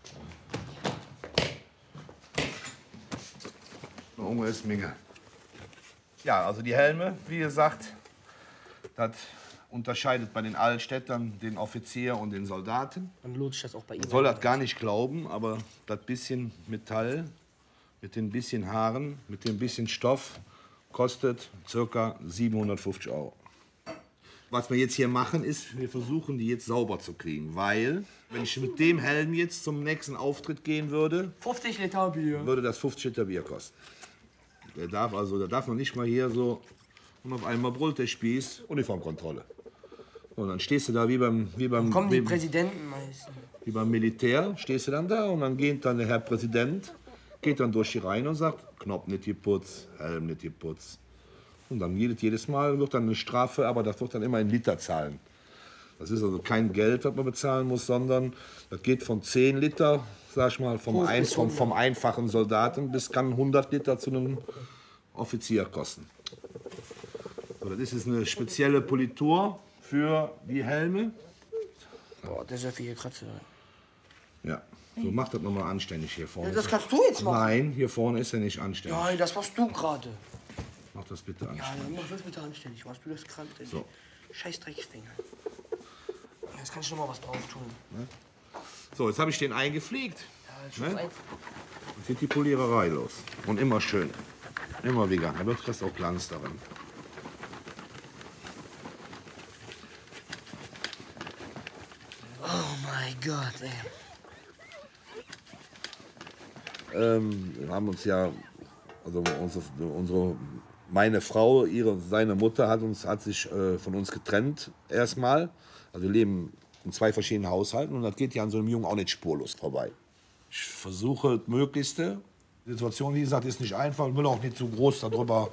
Da oben ist Minge. Ja, also die Helme, wie gesagt, das unterscheidet bei den Altstädtern den Offizier und den Soldaten. Und lutscht das auch bei ihm. Man soll das gar nicht glauben, aber das bisschen Metall mit den bisschen Haaren, mit dem bisschen Stoff kostet ca. 750 €. Was wir jetzt hier machen, ist, wir versuchen, die jetzt sauber zu kriegen. Weil, wenn ich mit dem Helm jetzt zum nächsten Auftritt gehen würde, 50 Liter Bier. Würde das 50 Liter Bier kosten. Der darf man nicht mal hier so, und auf einmal brüllt der Spieß, Uniformkontrolle. Und dann stehst du da wie beim Kommen die Präsidenten meistens. Wie beim Militär, stehst du dann da und dann geht dann der Herr Präsident, geht dann durch die Reihen und sagt, Knopf nicht geputzt, Helm nicht geputzt. Und dann jedes Mal wird dann eine Strafe, aber das wird dann immer in Literzahlen. Das ist also kein Geld, was man bezahlen muss, sondern das geht von 10 Liter, sag ich mal, vom einfachen Soldaten bis kann 100 Liter zu einem Offizier kosten. So, das ist jetzt eine spezielle Politur für die Helme. Boah, das ist ja viel Kratzer. Ja, so macht das nochmal anständig hier vorne. Ja, das kannst du jetzt machen. Nein, hier vorne ist er nicht anständig. Ja, das machst du gerade. Mach das bitte Ja, anständig. dann mach das bitte anständig. Machst du das gerade? So. Scheiß Drecksfinger. Jetzt kannst du noch mal was drauf tun. Ne? So, jetzt habe ich den eingepflegt. Ja, Ne? Jetzt geht die Poliererei los. Und immer schön. Immer vegan. Da wird fast auch Glanz darin. Oh mein Gott, ey. Wir haben uns ja, also meine Frau, seine Mutter hat sich von uns getrennt erstmal. Also wir leben in 2 verschiedenen Haushalten und das geht ja an so einem Jungen auch nicht spurlos vorbei. Ich versuche das Möglichste. Die Situation, wie gesagt, ist nicht einfach. Ich will auch nicht zu groß darüber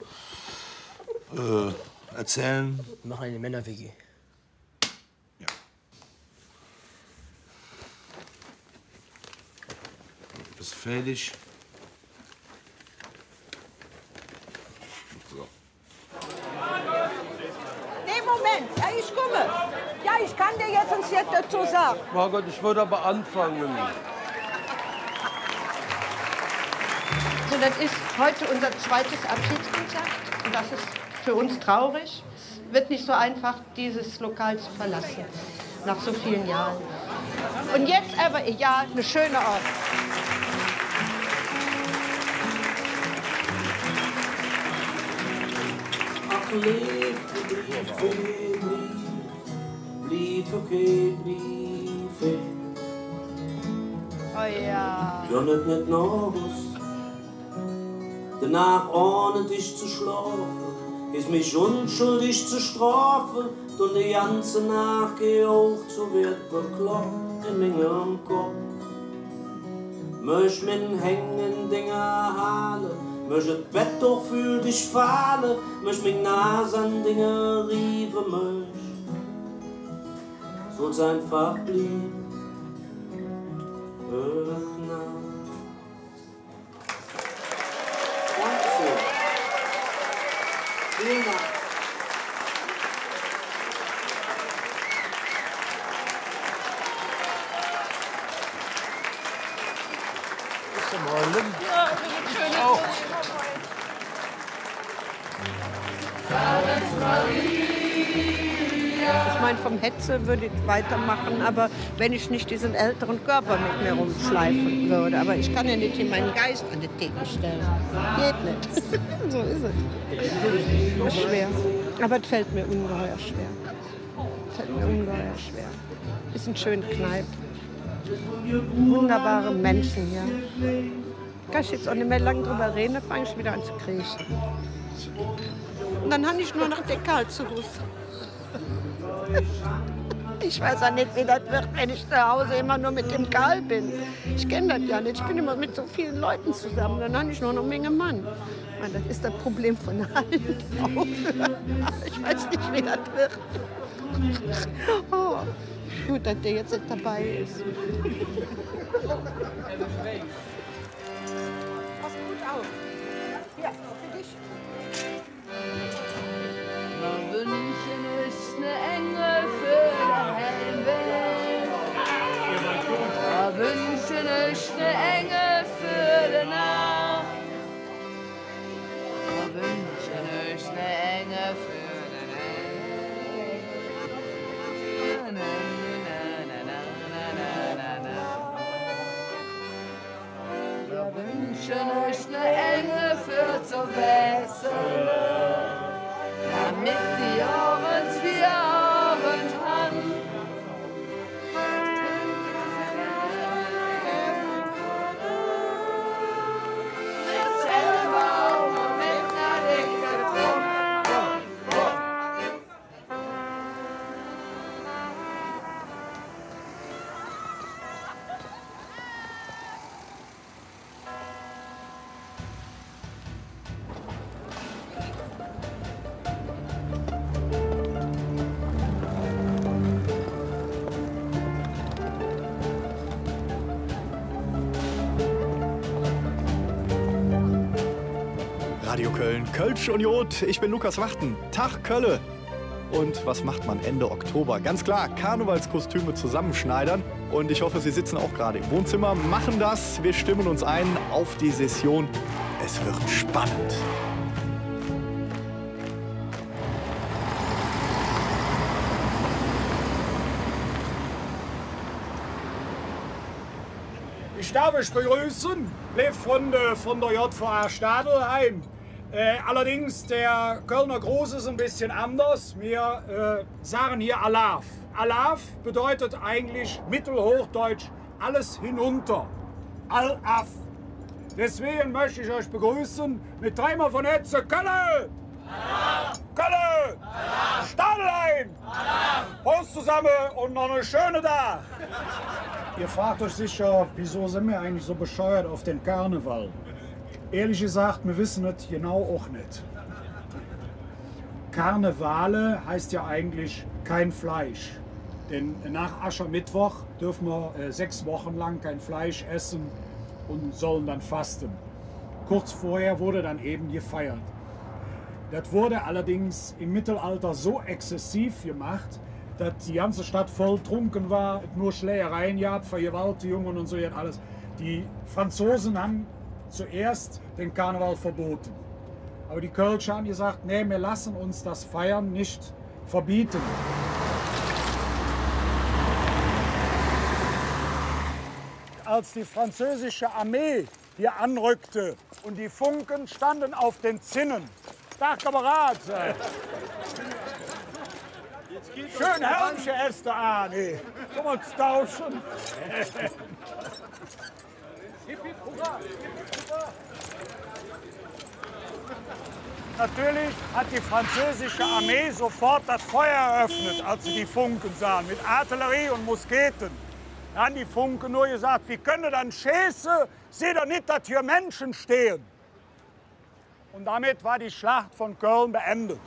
erzählen. Wir machen eine Männer-WG. Ja. Du bist fertig. So. Nee, Moment. Ja, ich komme. Ja, ich kann dir jetzt uns jetzt dazu sagen. Margot, ich würde aber anfangen. Also das ist heute unser zweites Abschiedskonzert. Und das ist für uns traurig. Wird nicht so einfach, dieses Lokal zu verlassen. Nach so vielen Jahren. Und jetzt aber, ja, eine schöne Ort. Ach, lief, okay, lief. Oh ja. Ja, nicht noch was. Danach ohne dich zu schlafen, ist mich unschuldig zu strafen. Und die ganze Nacht gehocht, so wird bekloppt in meinem Kopf. Möcht mit hängen Dinger halen, möcht das Bett doch für dich fallen, möcht mit Nase an Dinge riefen, möcht soll's einfach blieb. Dankeschön. Vielen Dank. Ist im Rollen? Ja, schön. Auch. Ich meine, vom Hetze würde ich weitermachen, aber wenn ich nicht diesen älteren Körper mit mir rumschleifen würde. Aber ich kann ja nicht in meinen Geist an die Theke stellen. Geht nicht. So ist es. Das ist schwer. Aber es fällt mir ungeheuer schwer. Es fällt mir ungeheuer schwer. Es sind schöne Kneipen. Wunderbare Menschen hier. Kann ich jetzt auch nicht mehr lange drüber reden, dann fange ich wieder an zu kriechen. Und dann habe ich nur noch den Karlsruhe. Ich weiß auch nicht, wie das wird, wenn ich zu Hause immer nur mit dem Karl bin. Ich kenne das ja nicht. Ich bin immer mit so vielen Leuten zusammen. Dann habe ich nur noch eine Menge Mann. Das ist das Problem von allen. Ich weiß nicht, wie das wird. Oh, gut, dass der jetzt nicht dabei ist. Pass gut auf. Ja, für dich. Wir wünschen euch eine Engel für den Helmut. Wir wünschen euch eine Engel für den Nacht. Wir wünschen euch eine Engel für den Wir wünschen euch eine Engel für zu wechseln. mit die Abend wie Abend an. Radio Köln, Kölsch und Jod. Ich bin Lukas Wachten. Tag Kölle. Und was macht man Ende Oktober? Ganz klar, Karnevalskostüme zusammenschneidern. Und ich hoffe, Sie sitzen auch gerade im Wohnzimmer, machen das. Wir stimmen uns ein auf die Session. Es wird spannend. Ich darf euch begrüßen, liebe Freunde von der JVA Stadelheim. Allerdings, der Kölner Gruß ist ein bisschen anders. Wir sagen hier Alaf. Alaf bedeutet eigentlich mittelhochdeutsch alles hinunter. Al-Af. Deswegen möchte ich euch begrüßen mit dreimal von Hetze. Kölle! Kölle! Stadelheim! Prost zusammen und noch eine schöne Tag! Ihr fragt euch sicher, wieso sind wir eigentlich so bescheuert auf den Karneval? Ehrlich gesagt, wir wissen es genau auch nicht. Karnevale heißt ja eigentlich kein Fleisch. Denn nach Aschermittwoch dürfen wir 6 Wochen lang kein Fleisch essen und sollen dann fasten. Kurz vorher wurde dann eben gefeiert. Das wurde allerdings im Mittelalter so exzessiv gemacht, dass die ganze Stadt voll trunken war, nur Schlägereien gab, Vergewaltigungen und so alles. Die Franzosen haben zuerst den Karneval verboten. Aber die Kölscher haben gesagt, nee, wir lassen uns das Feiern nicht verbieten. Als die französische Armee hier anrückte und die Funken standen auf den Zinnen. Tag, Kamerad! Schön Helmchen erste an, ey. Komm mal tauschen. Natürlich hat die französische Armee sofort das Feuer eröffnet, als sie die Funken sahen, mit Artillerie und Musketen. Da haben die Funken nur gesagt, wie können dann schießen, seht ihr nicht, dass hier Menschen stehen. Und damit war die Schlacht von Köln beendet.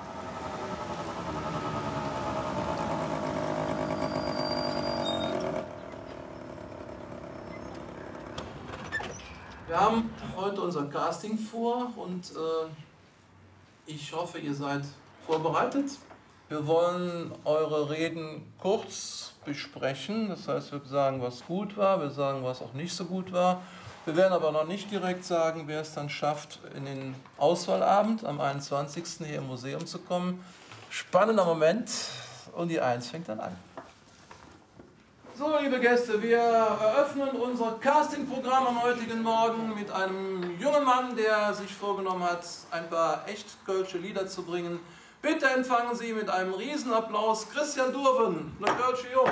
Wir haben heute unser Casting vor und ich hoffe, ihr seid vorbereitet. Wir wollen eure Reden kurz besprechen. Das heißt, wir sagen, was gut war, wir sagen, was auch nicht so gut war. Wir werden aber noch nicht direkt sagen, wer es dann schafft, in den Auswahlabend am 21. hier im Museum zu kommen. Spannender Moment und die 1 fängt dann an. So, liebe Gäste, wir eröffnen unser Castingprogramm am heutigen Morgen mit einem jungen Mann, der sich vorgenommen hat, ein paar echt kölsche Lieder zu bringen. Bitte empfangen Sie mit einem Riesenapplaus Christian Durven, eine kölsche Jung.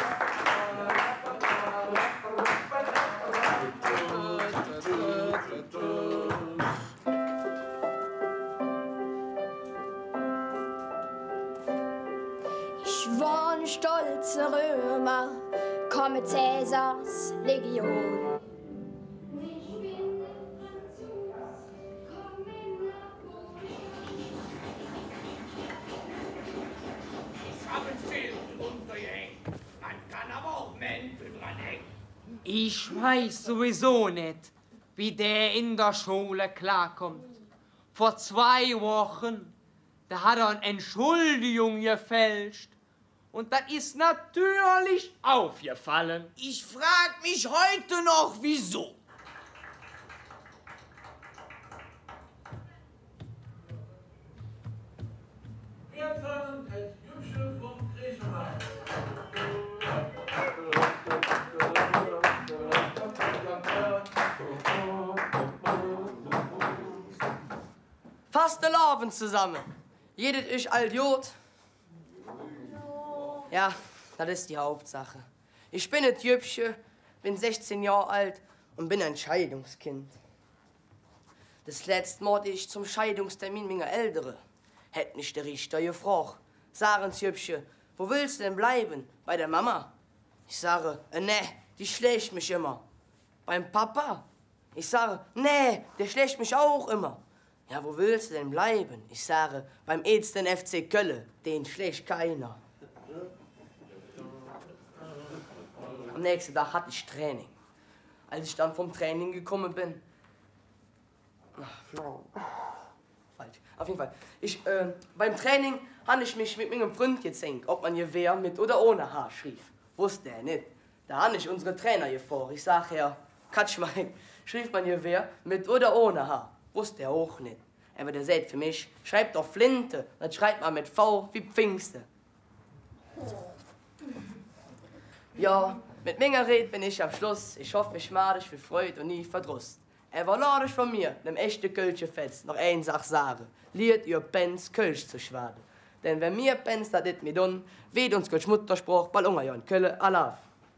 Ich war ein stolzer Römer, komme Cäsars Legion. Ich weiß sowieso nicht, wie der in der Schule klarkommt. Vor 2 Wochen, da hat er eine Entschuldigung gefälscht. Und das ist natürlich aufgefallen. Ich frag mich heute noch, wieso. Wir empfangen das Jüngsche von Griechenland. Fastelovend zusammen. Jedes ist Idiot. Ja, das ist die Hauptsache. Ich bin ein Jübsche, bin 16 Jahre alt und bin ein Scheidungskind. Das letzte Mal ich zum Scheidungstermin meiner Ältere. Hätt nicht der Richter gefragt. Sagen Sie, Jübsche, wo willst du denn bleiben? Bei der Mama? Ich sage, ne, die schlägt mich immer. Beim Papa? Ich sage, nee, der schlägt mich auch immer. Ja, wo willst du denn bleiben? Ich sage, beim edelsten FC Köln, den schlägt keiner. Am nächsten Tag hatte ich Training. Als ich dann vom Training gekommen bin... Falsch. Auf jeden Fall. Beim Training habe ich mich mit meinem Freund gezänkt, ob man Gewehr mit oder ohne Haar schrieb. Wusste er nicht. Da habe ich unsere Trainer gefragt. Ich sage ja, Katschmein, schrieb man Gewehr mit oder ohne Haar. Wusste er auch nicht. Aber der sagt für mich, schreibt doch Flinte, dann schreibt man mit V wie Pfingste. Ja, mit meiner Rede bin ich am Schluss. Ich hoffe, mich schmadisch für Freude und nie Verdruss. Er lade ich von mir, nem echten Kölsche-Fest, noch eine Sache sagen. Liert ihr Pens Kölsch zu schwaden. Denn wenn mir Pens das nicht mit tun, weht uns Kölsch Mutterspruch, bald Unger ja in Köln, Allah.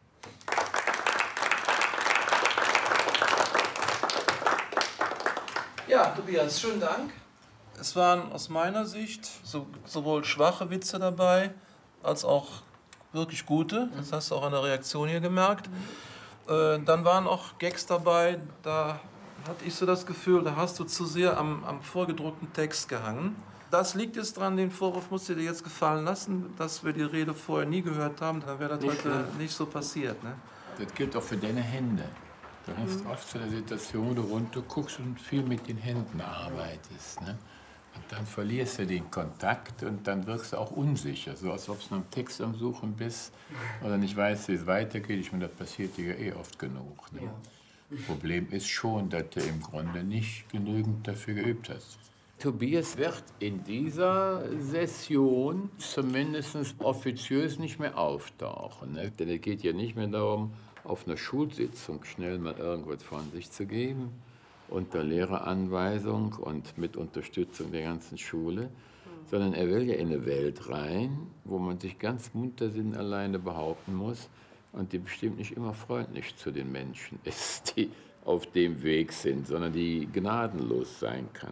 Ja, Tobias, schönen Dank. Es waren aus meiner Sicht sowohl schwache Witze dabei, als auch wirklich gute. Das hast du auch an der Reaktion hier gemerkt. Dann waren auch Gags dabei, da hatte ich so das Gefühl, da hast du zu sehr am vorgedruckten Text gehangen. Das liegt jetzt dran, den Vorwurf musst du dir jetzt gefallen lassen, dass wir die Rede vorher nie gehört haben. Dann wäre das heute nicht so passiert. Ne? Das gilt auch für deine Hände. Du hast oft so eine Situation, wo du runter guckst und viel mit den Händen arbeitest. Ne? Und dann verlierst du den Kontakt und dann wirkst du auch unsicher, so als ob du am Text am Suchen bist oder nicht weißt, wie es weitergeht. Ich meine, das passiert dir ja eh oft genug. Ne? Ja. Problem ist schon, dass du im Grunde nicht genügend dafür geübt hast. Tobias wird in dieser Session zumindest offiziös nicht mehr auftauchen. Ne? Denn es geht ja nicht mehr darum, auf einer Schulsitzung schnell mal irgendwas von sich zu geben, unter Lehreranweisung und mit Unterstützung der ganzen Schule, sondern er will ja in eine Welt rein, wo man sich ganz munter alleine behaupten muss und die bestimmt nicht immer freundlich zu den Menschen ist, die auf dem Weg sind, sondern die gnadenlos sein kann.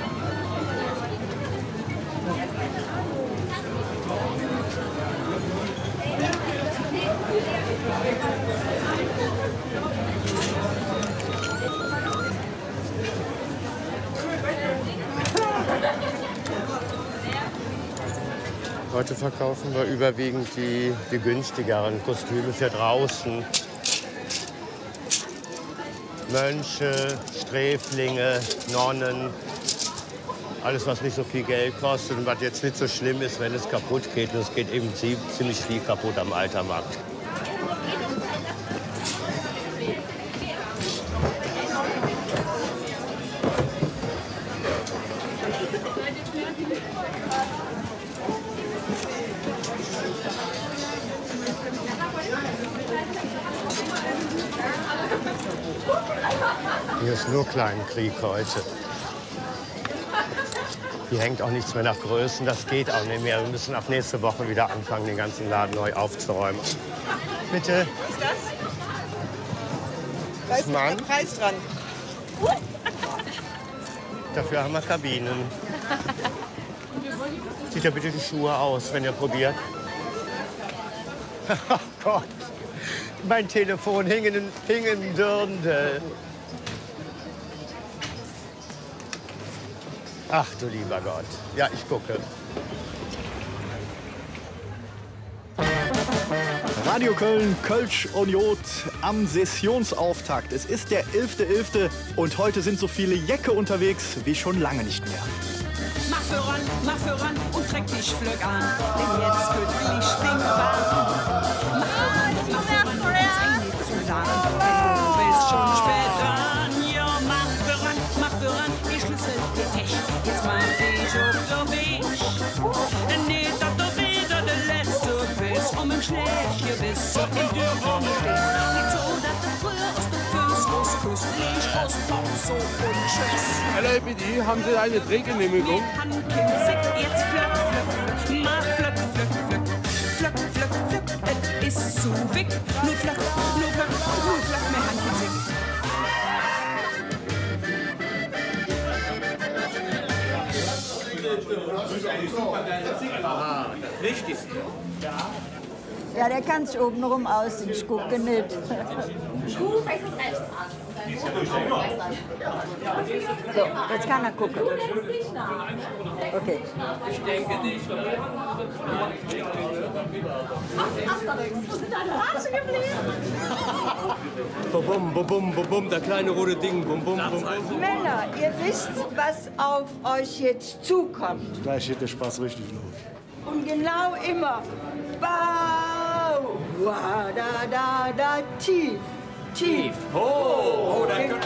Heute verkaufen wir überwiegend die günstigeren Kostüme für draußen. Mönche, Sträflinge, Nonnen, alles, was nicht so viel Geld kostet und was jetzt nicht so schlimm ist, wenn es kaputt geht. Und es geht eben ziemlich viel kaputt am Altermarkt. Hier ist nur Kleinkrieg heute. Hier hängt auch nichts mehr nach Größen, das geht auch nicht mehr. Wir müssen ab nächste Woche wieder anfangen, den ganzen Laden neu aufzuräumen. Bitte. Was ist das? Da ist Mann. ein Preis dran. Dafür haben wir Kabinen. Zieht ja bitte die Schuhe aus, wenn ihr probiert. Oh Gott, mein Telefon hing in Dirndl. Ach du lieber Gott. Ja, ich gucke. Radio Köln, Kölsch und Jod am Sessionsauftakt. Es ist der 11.11. und heute sind so viele Jäcke unterwegs wie schon lange nicht mehr. Mach voran und treck dich flöck an, denn jetzt könnte ich den Bahn. Mach voran, sei nicht zu lang, denn du bist schon spät dran. Ja, mach voran, die Schlüssel geht echt, jetzt mach dich auf der Weg. Nicht, dass du wieder der Letzte bist, im Schlecht bist, so in dir rumstehst. Nicht so, dass du früher aus der Füße rausküsst, nicht aus dem Bauch so und tschüss. Hallo, Biggi, haben Sie eine Drehgenehmigung? Jetzt flöck, flöck, flöck, mal flöck, flöck, flöck. Flöck, flöck, flöck, es ist zu wick. Nur flöck, nur flöck, nur flöck, mehr Handkitzig. Ah, das Wichtigste. Ja, der kann es obenrum aussehen, ich gucke nicht. Kuh fängt von rechts an. So, jetzt kann er gucken. Okay. Ich denke nicht. Asterix, wo sind deine Haare geblieben? Bum, bum, bum, bum, bum, der kleine rote Ding. Bum, bum, bum. Männer, ihr wisst, was auf euch jetzt zukommt. Gleich geht der Spaß richtig los. Und genau immer. Bau! Wa, da, tief. Tief. Oh, da kann...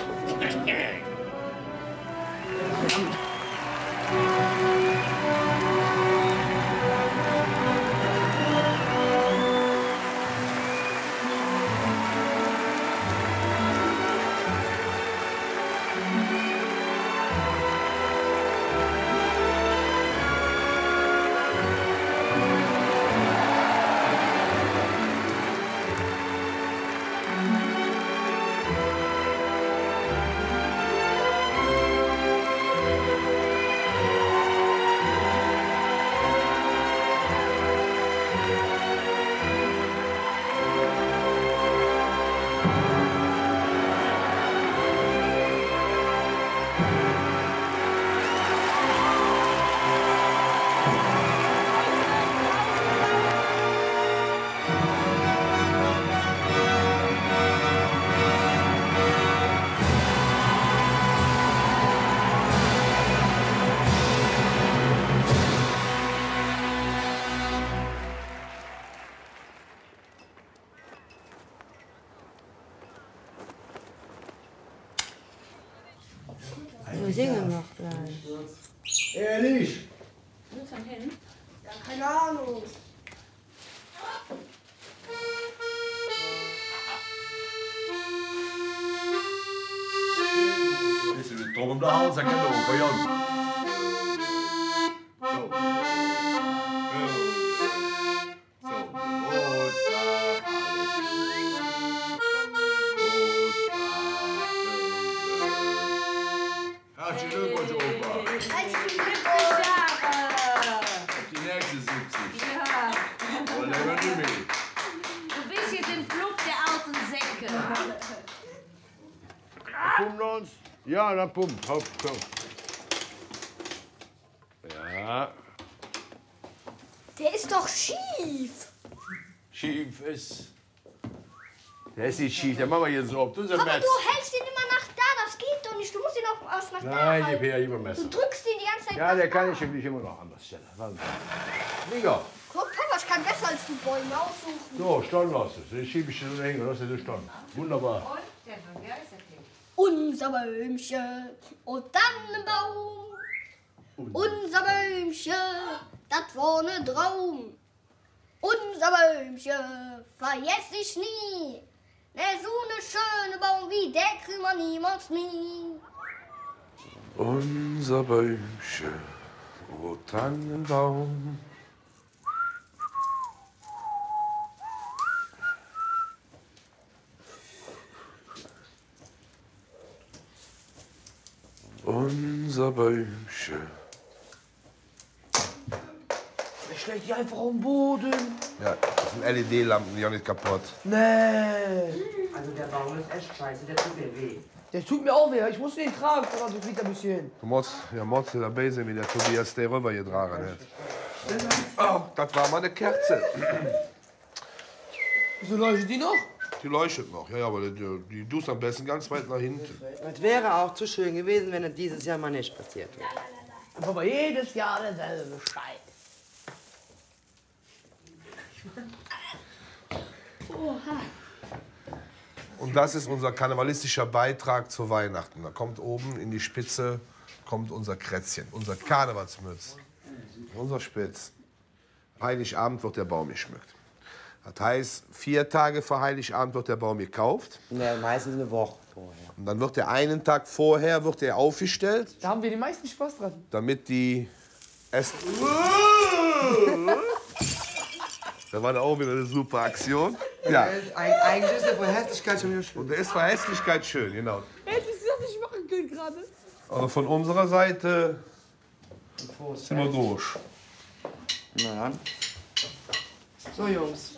Wir singen noch gleich. Ehrlich? Wo ist denn hin? Ja, keine Ahnung. Ist du drum um den Hals, dann kann du Jan. Ja, dann pump, hopp, komm. Ja. Der ist doch schief. Schief ist. Der ist nicht schief, der machen wir jetzt so. Du Aber du hältst ihn immer nach da, das geht doch nicht. Du musst ihn auch erst nach da Nein, halten. gib her, lieber Messer. Du drückst ihn die ganze Zeit Ja, nach der da. kann ich nämlich immer noch anders stellen. Liga. Guck, Papa, ich kann besser als du Bäume aussuchen. So, stehen lassen. Den schiebe ich schon hängen, lass den stehen. Wunderbar. Unser Bäumchen und dann ein Baum. Unser Bäumchen, das war ne Traum. Unser Bäumchen vergess ich nie. Ne, so ne schöne Baum wie der kriegt man niemals nie. Unser Bäumchen, o Tannenbaum. Unser Bäumchen. Der schlägt die einfach auf den Boden. Ja, das sind LED-Lampen, die auch nicht kaputt. Nee. Also der Baum ist echt scheiße, der tut mir weh. Der tut mir auch weh. Ich muss den tragen, sonst fliegt er ein bisschen. Du musst dabei sein, wie der Tobias der rüber getragen hat. Oh, das war mal eine Kerze. Wieso leuchtet die noch? Die leuchtet noch, ja, aber die tust am besten ganz weit nach hinten. Es wäre auch zu schön gewesen, wenn es dieses Jahr mal nicht passiert wäre. Aber jedes Jahr derselbe Scheiß. Oha. Und das ist unser karnevalistischer Beitrag zu Weihnachten. Da kommt oben in die Spitze kommt unser Krätzchen, unser Karnevalsmütz, unser Spitz. Heiligabend wird der Baum geschmückt. Das heißt, 4 Tage vor Heiligabend wird der Baum gekauft. Ja, meistens eine Woche vorher. Und dann wird der einen Tag vorher aufgestellt. Da haben wir den meisten Spaß dran. Damit die Essen... Da war auch wieder eine super Aktion. Ja. Eigentlich ist der vor Hässlichkeit schon wieder schön. Und der ist vor Hässlichkeit schön, genau. Hätte ich das nicht machen können gerade. Also von unserer Seite sind wir durch. Na dann. So, Jungs.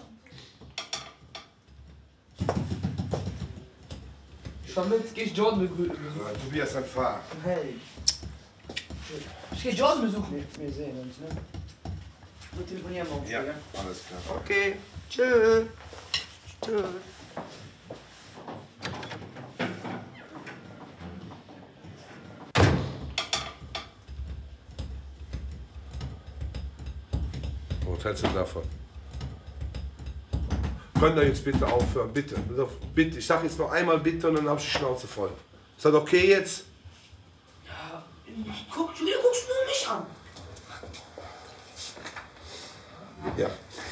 Schon mit, geh ich Jordan begrüßen. Tobias ein Fahrer. Hey. Ich geh Jordan besuchen. Wir sehen uns, ne? Wir telefonieren morgen. Ja, alles klar. Okay. Tschö. Tschö. Was hältst du davon? Könnt ihr jetzt bitte aufhören? Bitte. Bitte. Ich sag jetzt noch einmal bitte und dann hab ich die Schnauze voll. Ist das okay jetzt? Ja, guckst du nur mich an. Ja.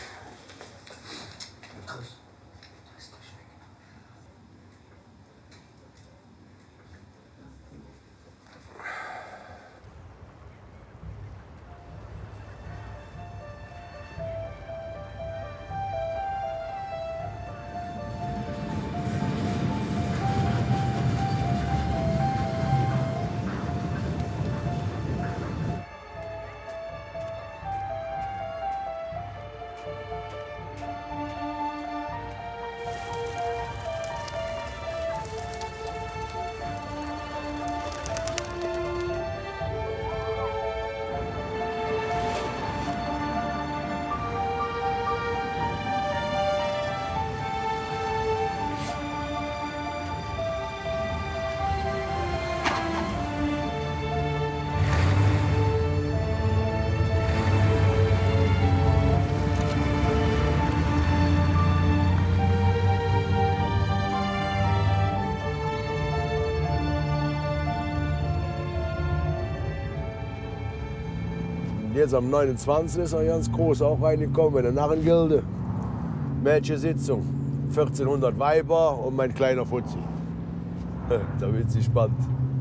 Jetzt am 29. ist er ganz groß auch reingekommen mit der Narrengilde. Mädchensitzung. 1400 Weiber und mein kleiner Fuzzi. Da wird sie spannend.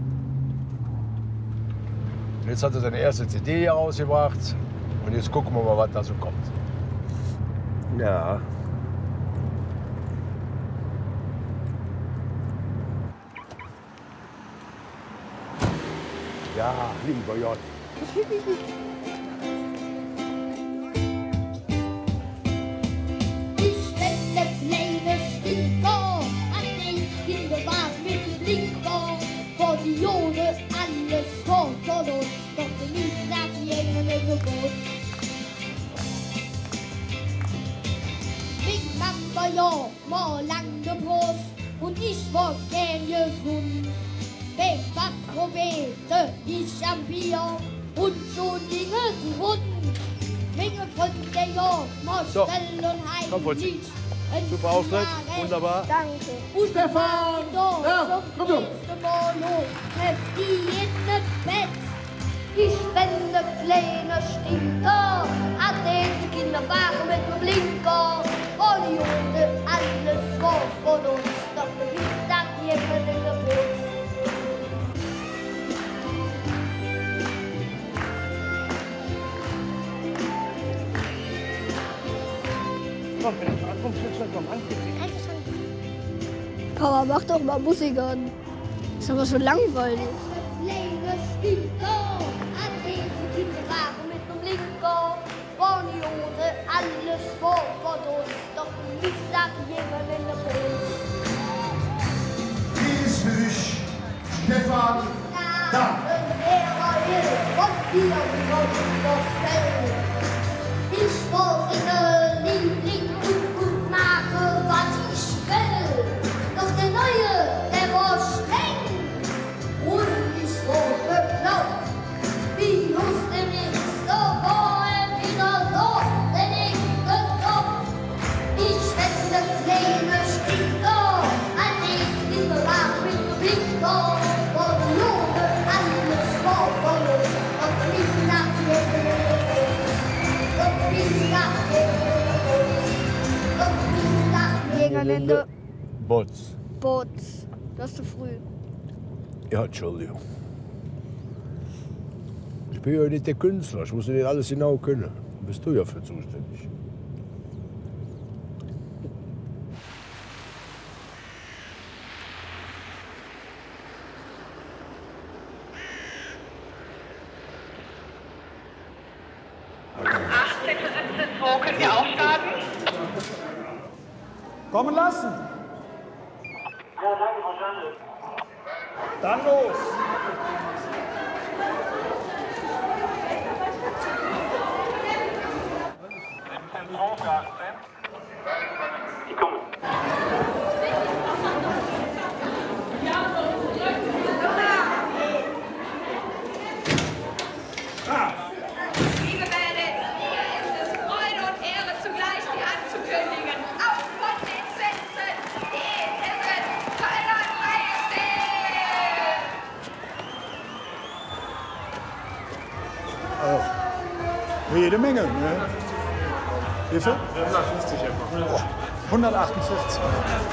Jetzt hat er seine erste CD herausgebracht und jetzt gucken wir mal, was da so kommt. Ja. Ja, lieber J. Alles vor von uns, doch wir müssen nach jedem Gebot. Ich mach ja mal lang Brust und ich war gern gesund. Wenn was probete, ich am Bier und so Dinge zu runden. Menge von der Jahr, So, Mostell und komm, Fuzzi. Heimlich. Super Auftritt, wunderbar. Danke. Und Stephan! Ja, komm du! Bett. Ich spende kleine Stinker, an den Kinderwagen mit dem Blinker. Und die Hunde, alles vor von uns, doch wir wissen, dass jemand in der Putz. Papa, mach doch mal Musik an. Ist aber so langweilig. Kleine Stinker, an den Kinderwagen mit dem Blinker. Und die Hunde, alles vor von uns, doch wir wissen, dass jemand in der Putz. Dieses für dich, Stephan, da. Ich wollte Liebling und gut mache, was ich will. Doch der Neue, der war streng und ich wurde bekloppt. Wie lustig ist, da war wieder dort, denn ich geklopft. Ich wette kleine Stinker, an den Kinderwagen mit dem Blinker. Und die Junge, alles war von uns, und ich nach jedem. Niederländer. Bots. Bots. Das ist zu früh. Ja, Entschuldigung. Ich bin ja nicht der Künstler, ich muss nicht alles genau können. Da bist du ja für zuständig. Können wir auch starten? Kommen lassen. Ja, danke, Frau Schande. Dann los. Die kommen. Liebe Mädels, mir ist es Freude und Ehre zugleich, Sie anzukündigen. Auf von den Sitzen, die Herren Kölner Oh. Jede Menge, ne? Wie viel? 150 etwa. Oh, 148.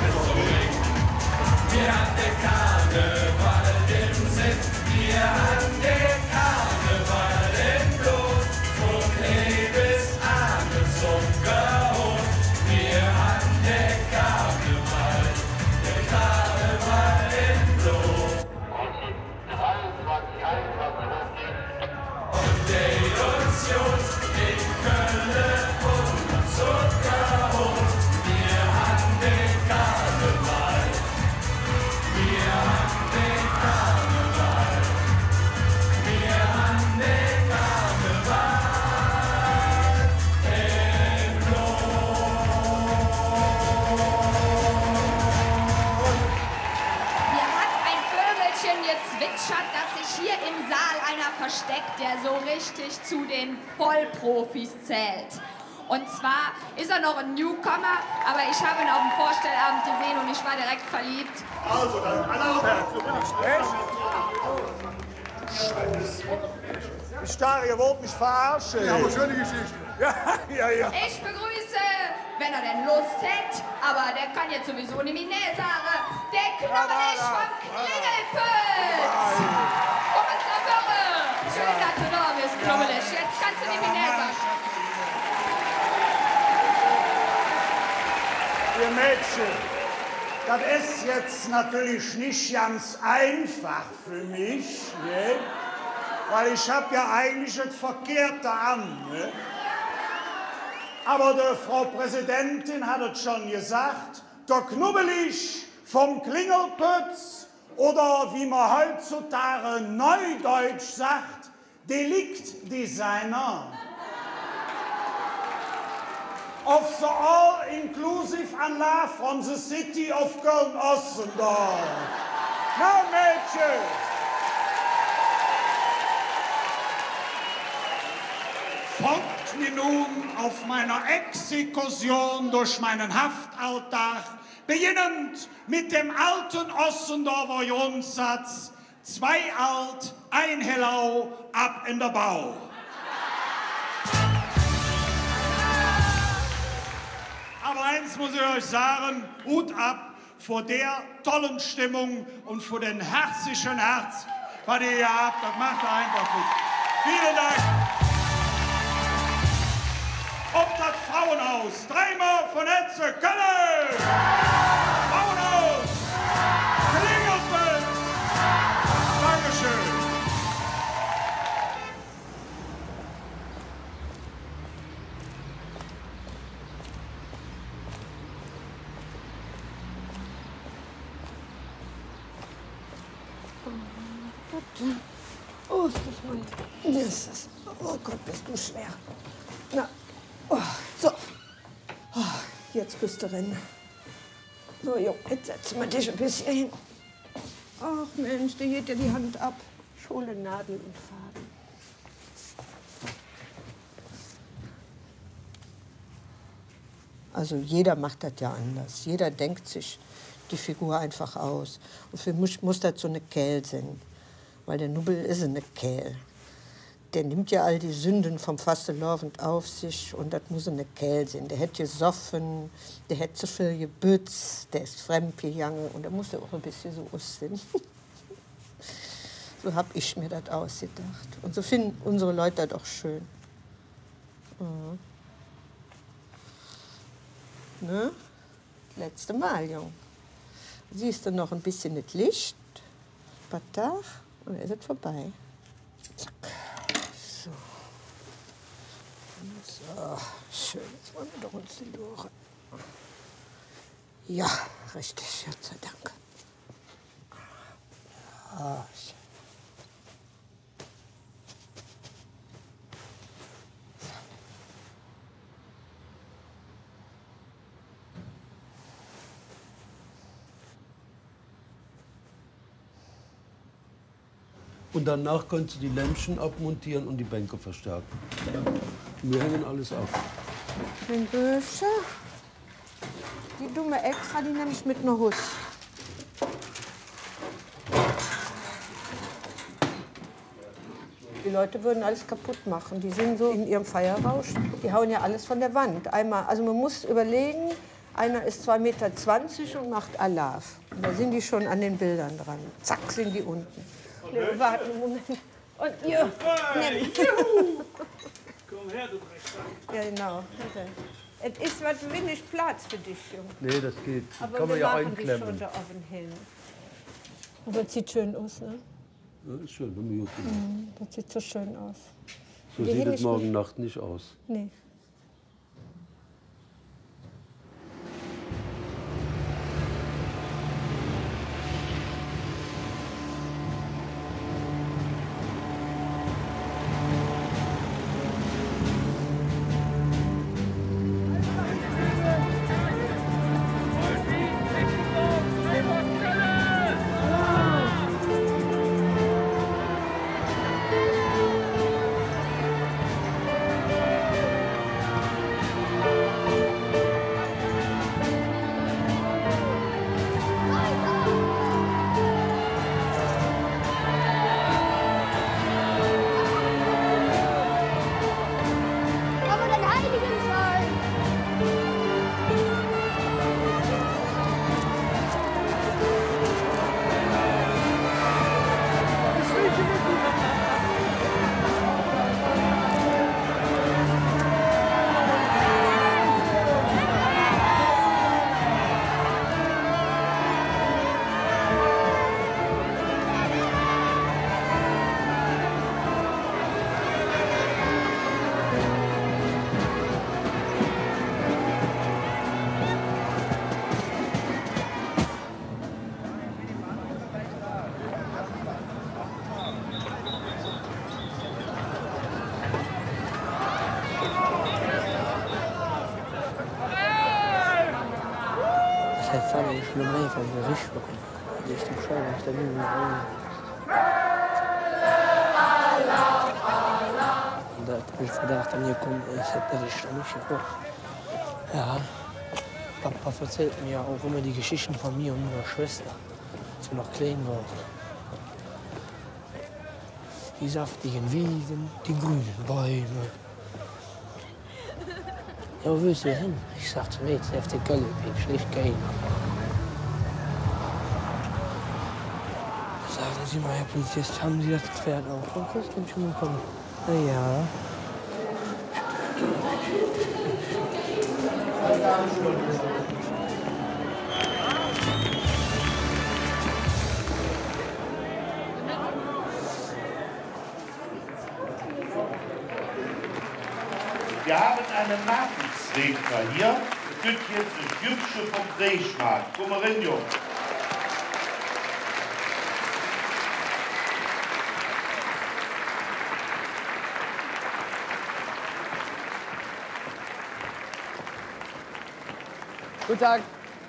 Wir haben den Karneval im Sinn, wir haben den Karneval im Blut, vom Knie bis Arme zum Gehut. Wir haben den Karneval im Blut. Und der Illusion in Köln und Zuckerhut. Wir haben den Karneval. Wir haben den Karneval. Wir haben den Karneval im Hier hat ein Vögelchen gezwitschert, dass sich hier im Saal einer versteckt, der so richtig zu den Vollprofis zählt. Und zwar ist er noch ein Newcomer, aber ich habe ihn auf dem Vorstellabend gesehen und ich war direkt verliebt. Also, dann alle aufwärts. Ich dachte, ihr wollt mich verarschen. Ja, aber schöne Geschichte. Ja. Ich begrüße, wenn er denn Lust hat, aber der kann jetzt sowieso nicht mehr sagen, der Knobbelig vom Klingelpütz. Komm ins Büro. Schön, dass du da bist, Knobbelig. Jetzt kannst du nicht mehr sagen. Ihr Mädchen, das ist jetzt natürlich nicht ganz einfach für mich, ne? Weil ich habe ja eigentlich das Verkehrte an. Ne? Aber die Frau Präsidentin hat es schon gesagt, der Knubbelig vom Klingelpütz oder wie man heutzutage neudeutsch sagt, Deliktdesigner. Of the all-inclusive Anlage from the city of Köln-Ossendorf. Na, Mädchen! Folgt mir nun auf meiner Exkursion durch meinen Haftalltag, beginnend mit dem alten Ossendorfer Grundsatz: 2 alt, 1 Hellau, ab in der Bau. Aber eins muss ich euch sagen, Hut ab vor der tollen Stimmung und vor den herzlichen Herz, was ihr hier habt. Das macht ihr einfach gut. Vielen Dank. Ob das Frauenhaus, dreimal von Hetze, Köln! Frauenhaus! Klingelfeld! Dankeschön. Oh, ist das mein. Das ist, oh Gott, bist du schwer. Na, oh, so. Oh, jetzt bist du drin. So, Jo, jetzt setzen wir dich ein bisschen hin. Ach Mensch, da geht dir die Hand ab. Ich hole Nadel und Faden. Also jeder macht das ja anders. Jeder denkt sich die Figur einfach aus. Und für mich muss das so eine Kerl sein. Weil der Nubbel ist eine Kerl. Der nimmt ja all die Sünden vom Fastelovend auf sich und das muss eine Kerl sein. Der hätte gesoffen, der hätte zu viel gebützt, der ist fremdgegangen und der muss ja auch ein bisschen so aussehen. So habe ich mir das ausgedacht. Und so finden unsere Leute das auch schön. Mhm. Ne? Letzte Mal, Jung. Siehst du noch ein bisschen das Licht? Ein paar Tage und dann ist es vorbei. Zack. So. So, schön. Jetzt wollen wir doch uns die durch. Ja, richtig, Gott sei Dank. Ja, schön. Und danach kannst du die Lämpchen abmontieren und die Bänke verstärken. Wir hängen alles ab. Den Böse. Die dumme Extra, die nehme ich mit nach Hus. Die Leute würden alles kaputt machen. Die sind so in ihrem Feierrausch. Die hauen ja alles von der Wand. Einmal, also man muss überlegen, einer ist 2,20 Meter und macht Alarv. Und da sind die schon an den Bildern dran. Zack, sind die unten. Warte einen Moment. Und ihr. Komm her, du Drecksack. Ja, genau. Es ist was wenig Platz für dich, Junge. Nee, das geht. Aber Kann man wir ja machen dich schon einklemmen. da oben hin. Aber das sieht schön aus, ne? Ja, ist schön, bei mir auch gemacht. Das sieht so schön aus. So Die sieht hin es ich morgen Nacht nicht aus. Nee. Ich will mal von der Richtung. Ich bin schon auf der Bühne. Und als er dachte, mir kommt, ich hätte der Richtung nicht geguckt. Ja, Papa erzählt mir auch immer die Geschichten von mir und meiner Schwester, als wir noch klein waren. Die saftigen Wiesen, die grünen Bäume. Ja, wo willst du hin? Ich sagte, nee, jetzt auf der Kölle, ich schlecht gehen. Sagen Sie mal, Herr Polizist, haben Sie das Pferd auch? Und das kann schon mal kommen. Na ja. Wir haben einen Nachwuchsredner hier. Es gibt jetzt ein Jüngsche vom Drehschmarkt. Komm mal rein, Junge. Guten Tag.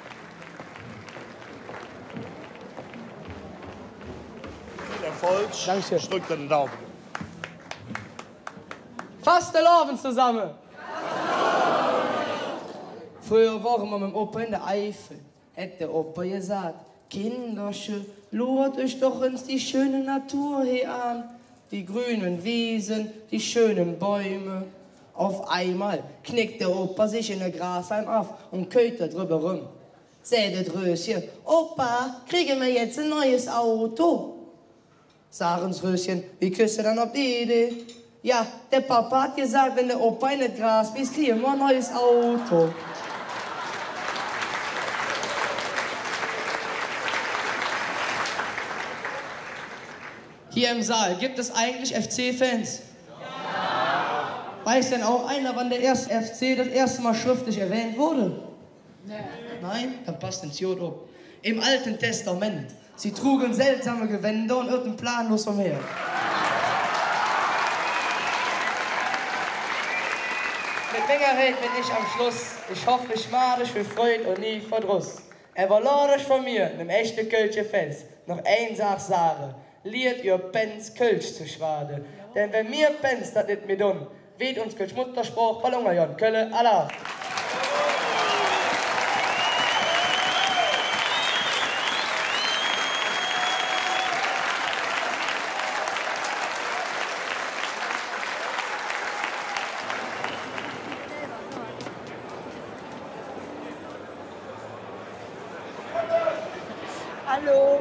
Viel Erfolg. Danke. Ich drück dir den Daumen. Fastelovend zusammen. Früher waren wir mit dem Opa in der Eifel. Hätte der Opa gesagt, Kinderchen, lurt euch doch uns die schöne Natur hier an. die grünen Wiesen, die schönen Bäume. Auf einmal knickt der Opa sich in der Grashalm auf und kötet drüber rum. Sagt das Röschen, Opa, kriegen wir jetzt ein neues Auto? Sagen's Röschen, wie küsst du dann auf die Idee? Ja, der Papa hat gesagt, wenn der Opa in das Gras bist, kriegen wir ein neues Auto. Hier im Saal, gibt es eigentlich FC-Fans? Ja. Weiß denn auch einer, wann der erste FC das erste Mal schriftlich erwähnt wurde? Nein? Dann passt ins Jod ab. Im Alten Testament. Sie trugen seltsame Gewänder und irrten planlos umher. Mit Mengerheit bin ich am Schluss. Ich hoffe, ich mache dich für Freude und nie Verdruss. Aber lade ich von mir, nem echten Kölsche Fans, noch ein Sach sage. Liert ihr Pens Kölsch zu schwade. Denn wenn mir Pens das nicht mehr tun, weht uns Kölsch Mutterspruch, Ballongajon, Kölle, Allah. Hallo.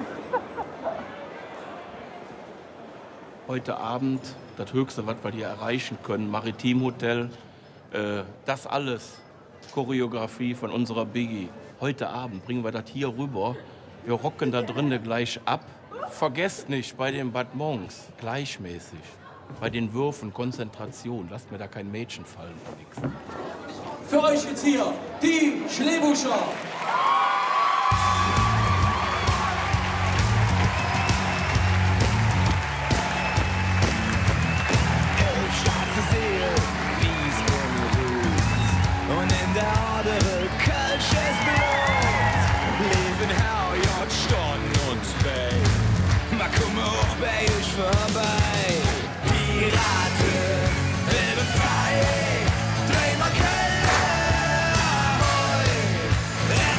Heute Abend das Höchste, was wir hier erreichen können, Maritimhotel, das alles, Choreografie von unserer Biggi. Heute Abend bringen wir das hier rüber. Wir rocken da drinnen gleich ab. Vergesst nicht, bei den Battements gleichmäßig. Bei den Würfen Konzentration. Lasst mir da kein Mädchen fallen. Nix. Für euch jetzt hier die Schlebuscher. Und in der Adere kölsches Blut. Leben hau, jod, Stunden und Spey. Ma komme auch bei euch vorbei. Piraten, leben frei. Dreh mal Köln, ahoi.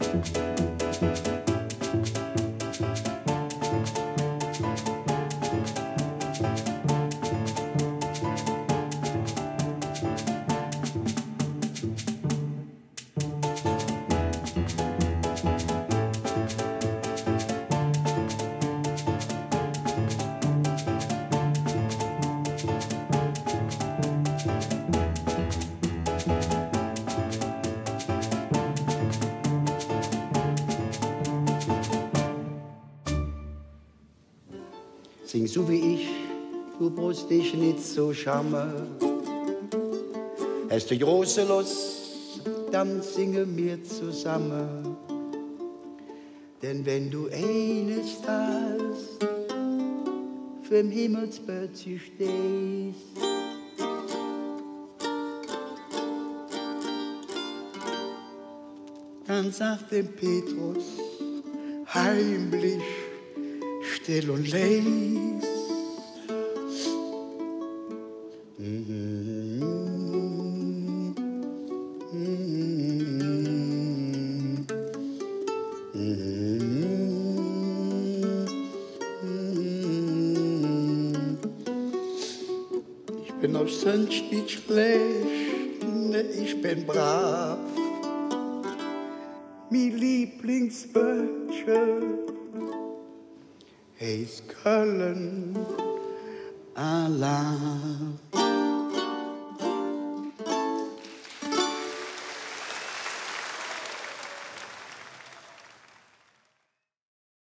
Sing so wie ich, du brauchst dich nicht so schämen. Hast du große Lust, dann singe mir zusammen. Denn wenn du eines Tages vorm Himmelsböttchen stehst, dann sagt dem Petrus heimlich, still und leis. Ich bin auch sonst nicht schlecht, ne, ich bin brav. Mi Lieblingsböttcher heißt Köln, Allah.